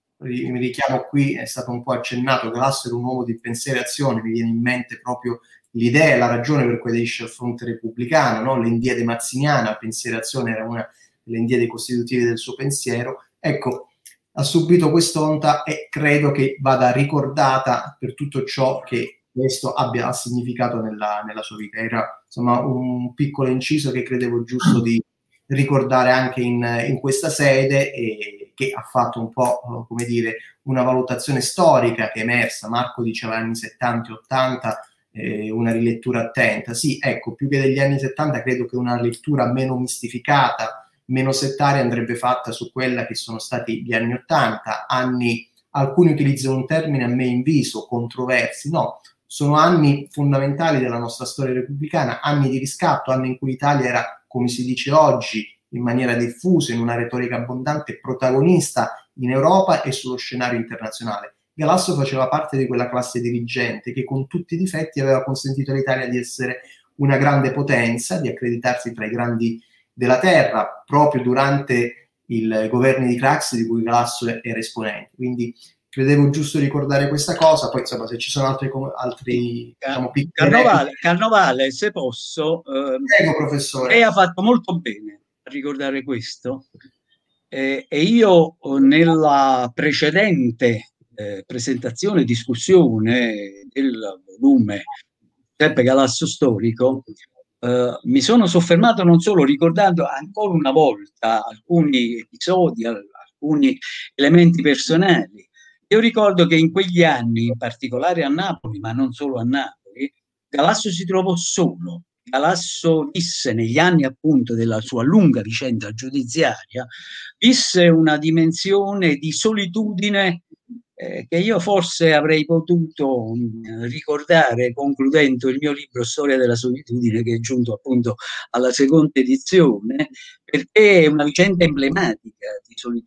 mi richiamo qui, è stato un po' accennato, Galasso era un uomo di pensiero e azione, mi viene in mente proprio l'idea e la ragione per cui aderisce al fronte repubblicano, no? L'Indiade mazziniana, pensiero e azione era una delle indiade costitutive del suo pensiero, ecco, ha subito quest'onta e credo che vada ricordata per tutto ciò che questo ha significato nella sua vita. Era insomma un piccolo inciso che credevo giusto di ricordare anche in questa sede e che ha fatto un po', come dire, una valutazione storica che è emersa. Marco diceva anni 70 e 80, una rilettura attenta. Sì, ecco, più che degli anni 70 credo che una lettura meno mistificata, meno settaria andrebbe fatta su quella che sono stati gli anni 80, anni, alcuni utilizzano un termine a me inviso, controversi, no, sono anni fondamentali della nostra storia repubblicana, anni di riscatto, anni in cui l'Italia era, come si dice oggi, in maniera diffusa, in una retorica abbondante, protagonista in Europa e sullo scenario internazionale. Galasso faceva parte di quella classe dirigente che con tutti i difetti aveva consentito all'Italia di essere una grande potenza, di accreditarsi tra i grandi della terra, proprio durante i governi di Craxi di cui Galasso era esponente. Quindi credevo giusto ricordare questa cosa, poi insomma se ci sono altri diciamo, Carnovale, se posso, prego professore. Lei ha fatto molto bene a ricordare questo e io nella precedente presentazione e discussione del volume Giuseppe Galasso storico mi sono soffermato non solo ricordando ancora una volta alcuni episodi, alcuni elementi personali. Io ricordo che in quegli anni, in particolare a Napoli, ma non solo a Napoli, Galasso si trovò solo. Galasso visse negli anni appunto della sua lunga vicenda giudiziaria, visse una dimensione di solitudine che io forse avrei potuto ricordare concludendo il mio libro Storia della solitudine, che è giunto appunto alla seconda edizione, perché è una vicenda emblematica di solitudine.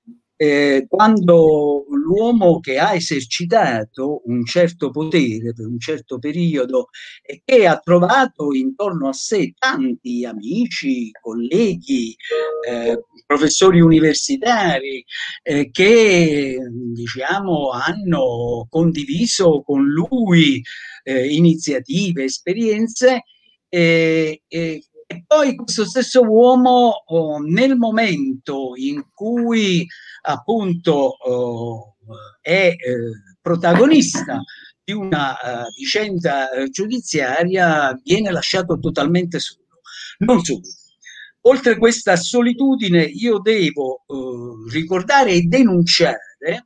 Quando l'uomo che ha esercitato un certo potere per un certo periodo e che ha trovato intorno a sé tanti amici, colleghi, professori universitari che diciamo hanno condiviso con lui iniziative, esperienze, e poi questo stesso uomo nel momento in cui appunto è protagonista di una vicenda giudiziaria viene lasciato totalmente solo. Non solo. Oltre questa solitudine io devo ricordare e denunciare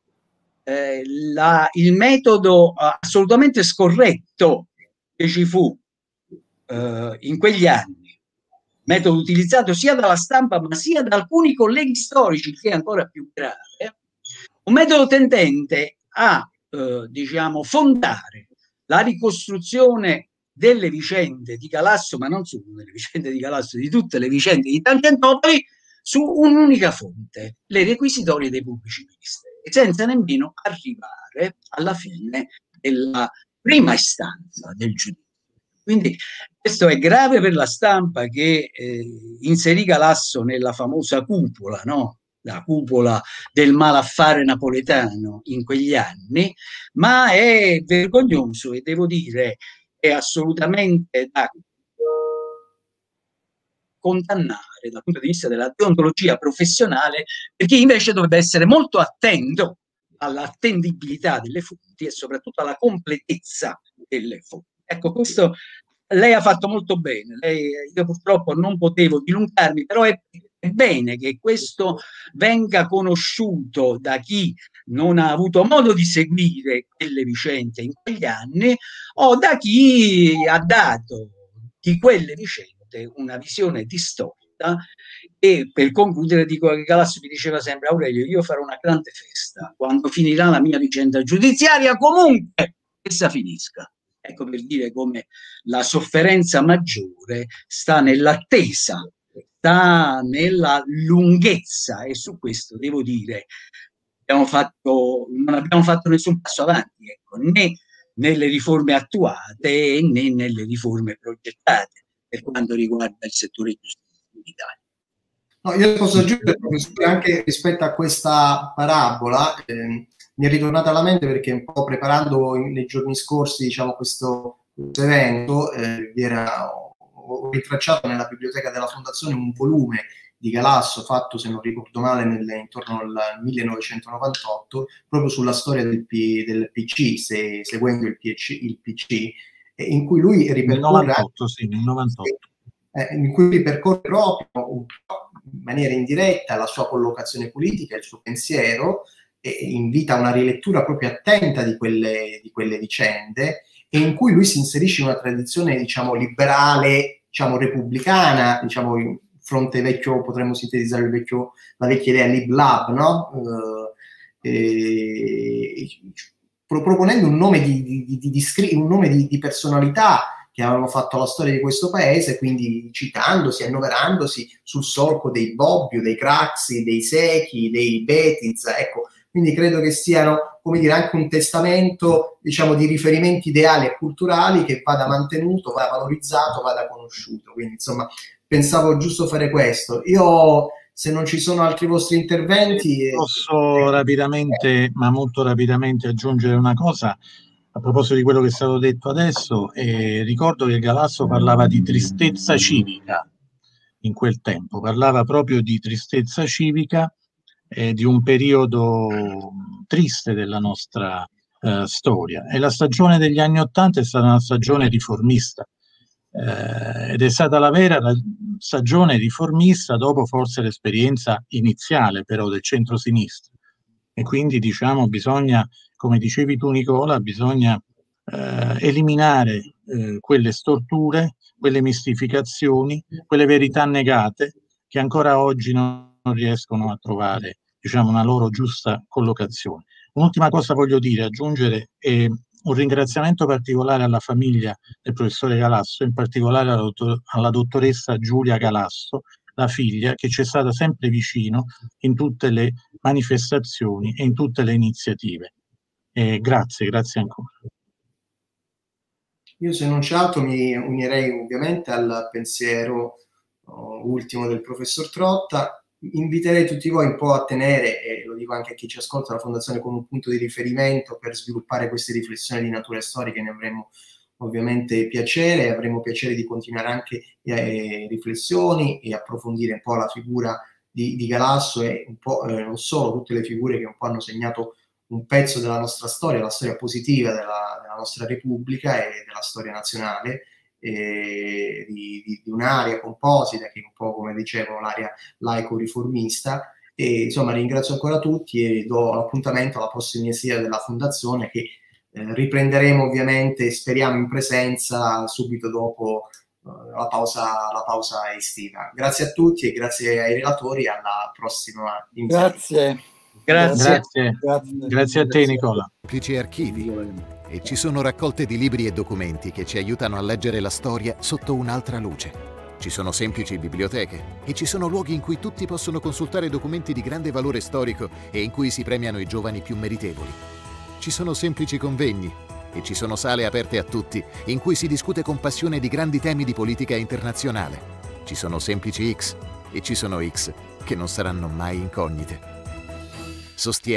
il metodo assolutamente scorretto che ci fu in quegli anni, metodo utilizzato sia dalla stampa ma sia da alcuni colleghi storici, che è ancora più grave, un metodo tendente a diciamo fondare la ricostruzione delle vicende di Galasso, ma non solo delle vicende di Galasso, di tutte le vicende di Tangentopoli, su un'unica fonte, le requisitorie dei pubblici ministeri, senza nemmeno arrivare alla fine della prima istanza del giudizio. Quindi questo è grave per la stampa, che inserì Galasso nella famosa cupola, no? La cupola del malaffare napoletano in quegli anni, ma è vergognoso e devo dire è assolutamente da condannare dal punto di vista della deontologia professionale, perché invece dovrebbe essere molto attento all'attendibilità delle fonti e soprattutto alla completezza delle fonti. Ecco, questo lei ha fatto molto bene. Io purtroppo non potevo dilungarmi, però è bene che questo venga conosciuto da chi non ha avuto modo di seguire quelle vicende in quegli anni, o da chi ha dato di quelle vicende una visione distorta. E per concludere dico che Galasso mi diceva sempre: Aurelio, io farò una grande festa quando finirà la mia vicenda giudiziaria, comunque essa finisca. Ecco, per dire come la sofferenza maggiore sta nell'attesa, sta nella lunghezza, e su questo devo dire non abbiamo fatto nessun passo avanti, ecco, né nelle riforme attuate né nelle riforme progettate per quanto riguarda il settore giustizia in Italia. No, io posso aggiungere, professore, anche rispetto a questa parabola, mi è ritornata alla mente perché un po' preparando nei giorni scorsi, diciamo, questo evento, ho ritracciato nella biblioteca della Fondazione un volume di Galasso fatto, se non ricordo male, intorno al 1998, proprio sulla storia del PC, seguendo il PC, in cui lui ripercorre... 98, sì, nel 98. In cui ripercorre proprio in maniera indiretta la sua collocazione politica, il suo pensiero, e invita a una rilettura proprio attenta di quelle vicende, e in cui lui si inserisce in una tradizione, diciamo, liberale, diciamo, repubblicana, diciamo, in fronte vecchio, potremmo sintetizzare la vecchia idea lib-lab, no? Proponendo un nome di personalità che avevano fatto la storia di questo paese, quindi citandosi, annoverandosi sul solco dei Bobbio, dei Craxi, dei Secchi, dei Bettiza, ecco. Quindi credo che siano, come dire, anche un testamento, diciamo, di riferimenti ideali e culturali che vada mantenuto, vada valorizzato, vada conosciuto. Quindi, insomma, pensavo giusto fare questo. Io, se non ci sono altri vostri interventi... Posso rapidamente, ma molto rapidamente, aggiungere una cosa a proposito di quello che è stato detto adesso. Ricordo che Galasso parlava di tristezza civica in quel tempo, parlava proprio di tristezza civica, di un periodo triste della nostra storia, e la stagione degli anni '80 è stata una stagione riformista, ed è stata la vera stagione riformista dopo forse l'esperienza iniziale però del centro-sinistra, e quindi diciamo bisogna, come dicevi tu Nicola, bisogna eliminare quelle storture, quelle mistificazioni, quelle verità negate che ancora oggi non riescono a trovare, diciamo, una loro giusta collocazione. Un'ultima cosa voglio dire, aggiungere un ringraziamento particolare alla famiglia del professore Galasso, in particolare alla dottoressa Giulia Galasso, la figlia, che ci è stata sempre vicino in tutte le manifestazioni e in tutte le iniziative. Grazie ancora. Io, se non c'è altro, mi unirei ovviamente al pensiero ultimo del professor Trotta. Inviterei tutti voi un po' a tenere, e lo dico anche a chi ci ascolta, la Fondazione come un punto di riferimento per sviluppare queste riflessioni di natura storica. Ne avremo ovviamente piacere, e avremo piacere di continuare anche riflessioni e approfondire un po' la figura di Galasso e un po' non solo, tutte le figure che un po' hanno segnato un pezzo della nostra storia, la storia positiva della nostra Repubblica e della storia nazionale, di un'area composita che è un po', come dicevo, l'area laico-riformista. E insomma, ringrazio ancora tutti e do l'appuntamento alla prossima sera della Fondazione, che riprenderemo ovviamente, speriamo, in presenza subito dopo la pausa estiva. Grazie a tutti e grazie ai relatori, alla prossima iniziativa. Grazie a te, Nicola. Semplici archivi. E ci sono raccolte di libri e documenti che ci aiutano a leggere la storia sotto un'altra luce. Ci sono semplici biblioteche e ci sono luoghi in cui tutti possono consultare documenti di grande valore storico e in cui si premiano i giovani più meritevoli. Ci sono semplici convegni e ci sono sale aperte a tutti in cui si discute con passione di grandi temi di politica internazionale. Ci sono semplici X e ci sono X che non saranno mai incognite. Sostieni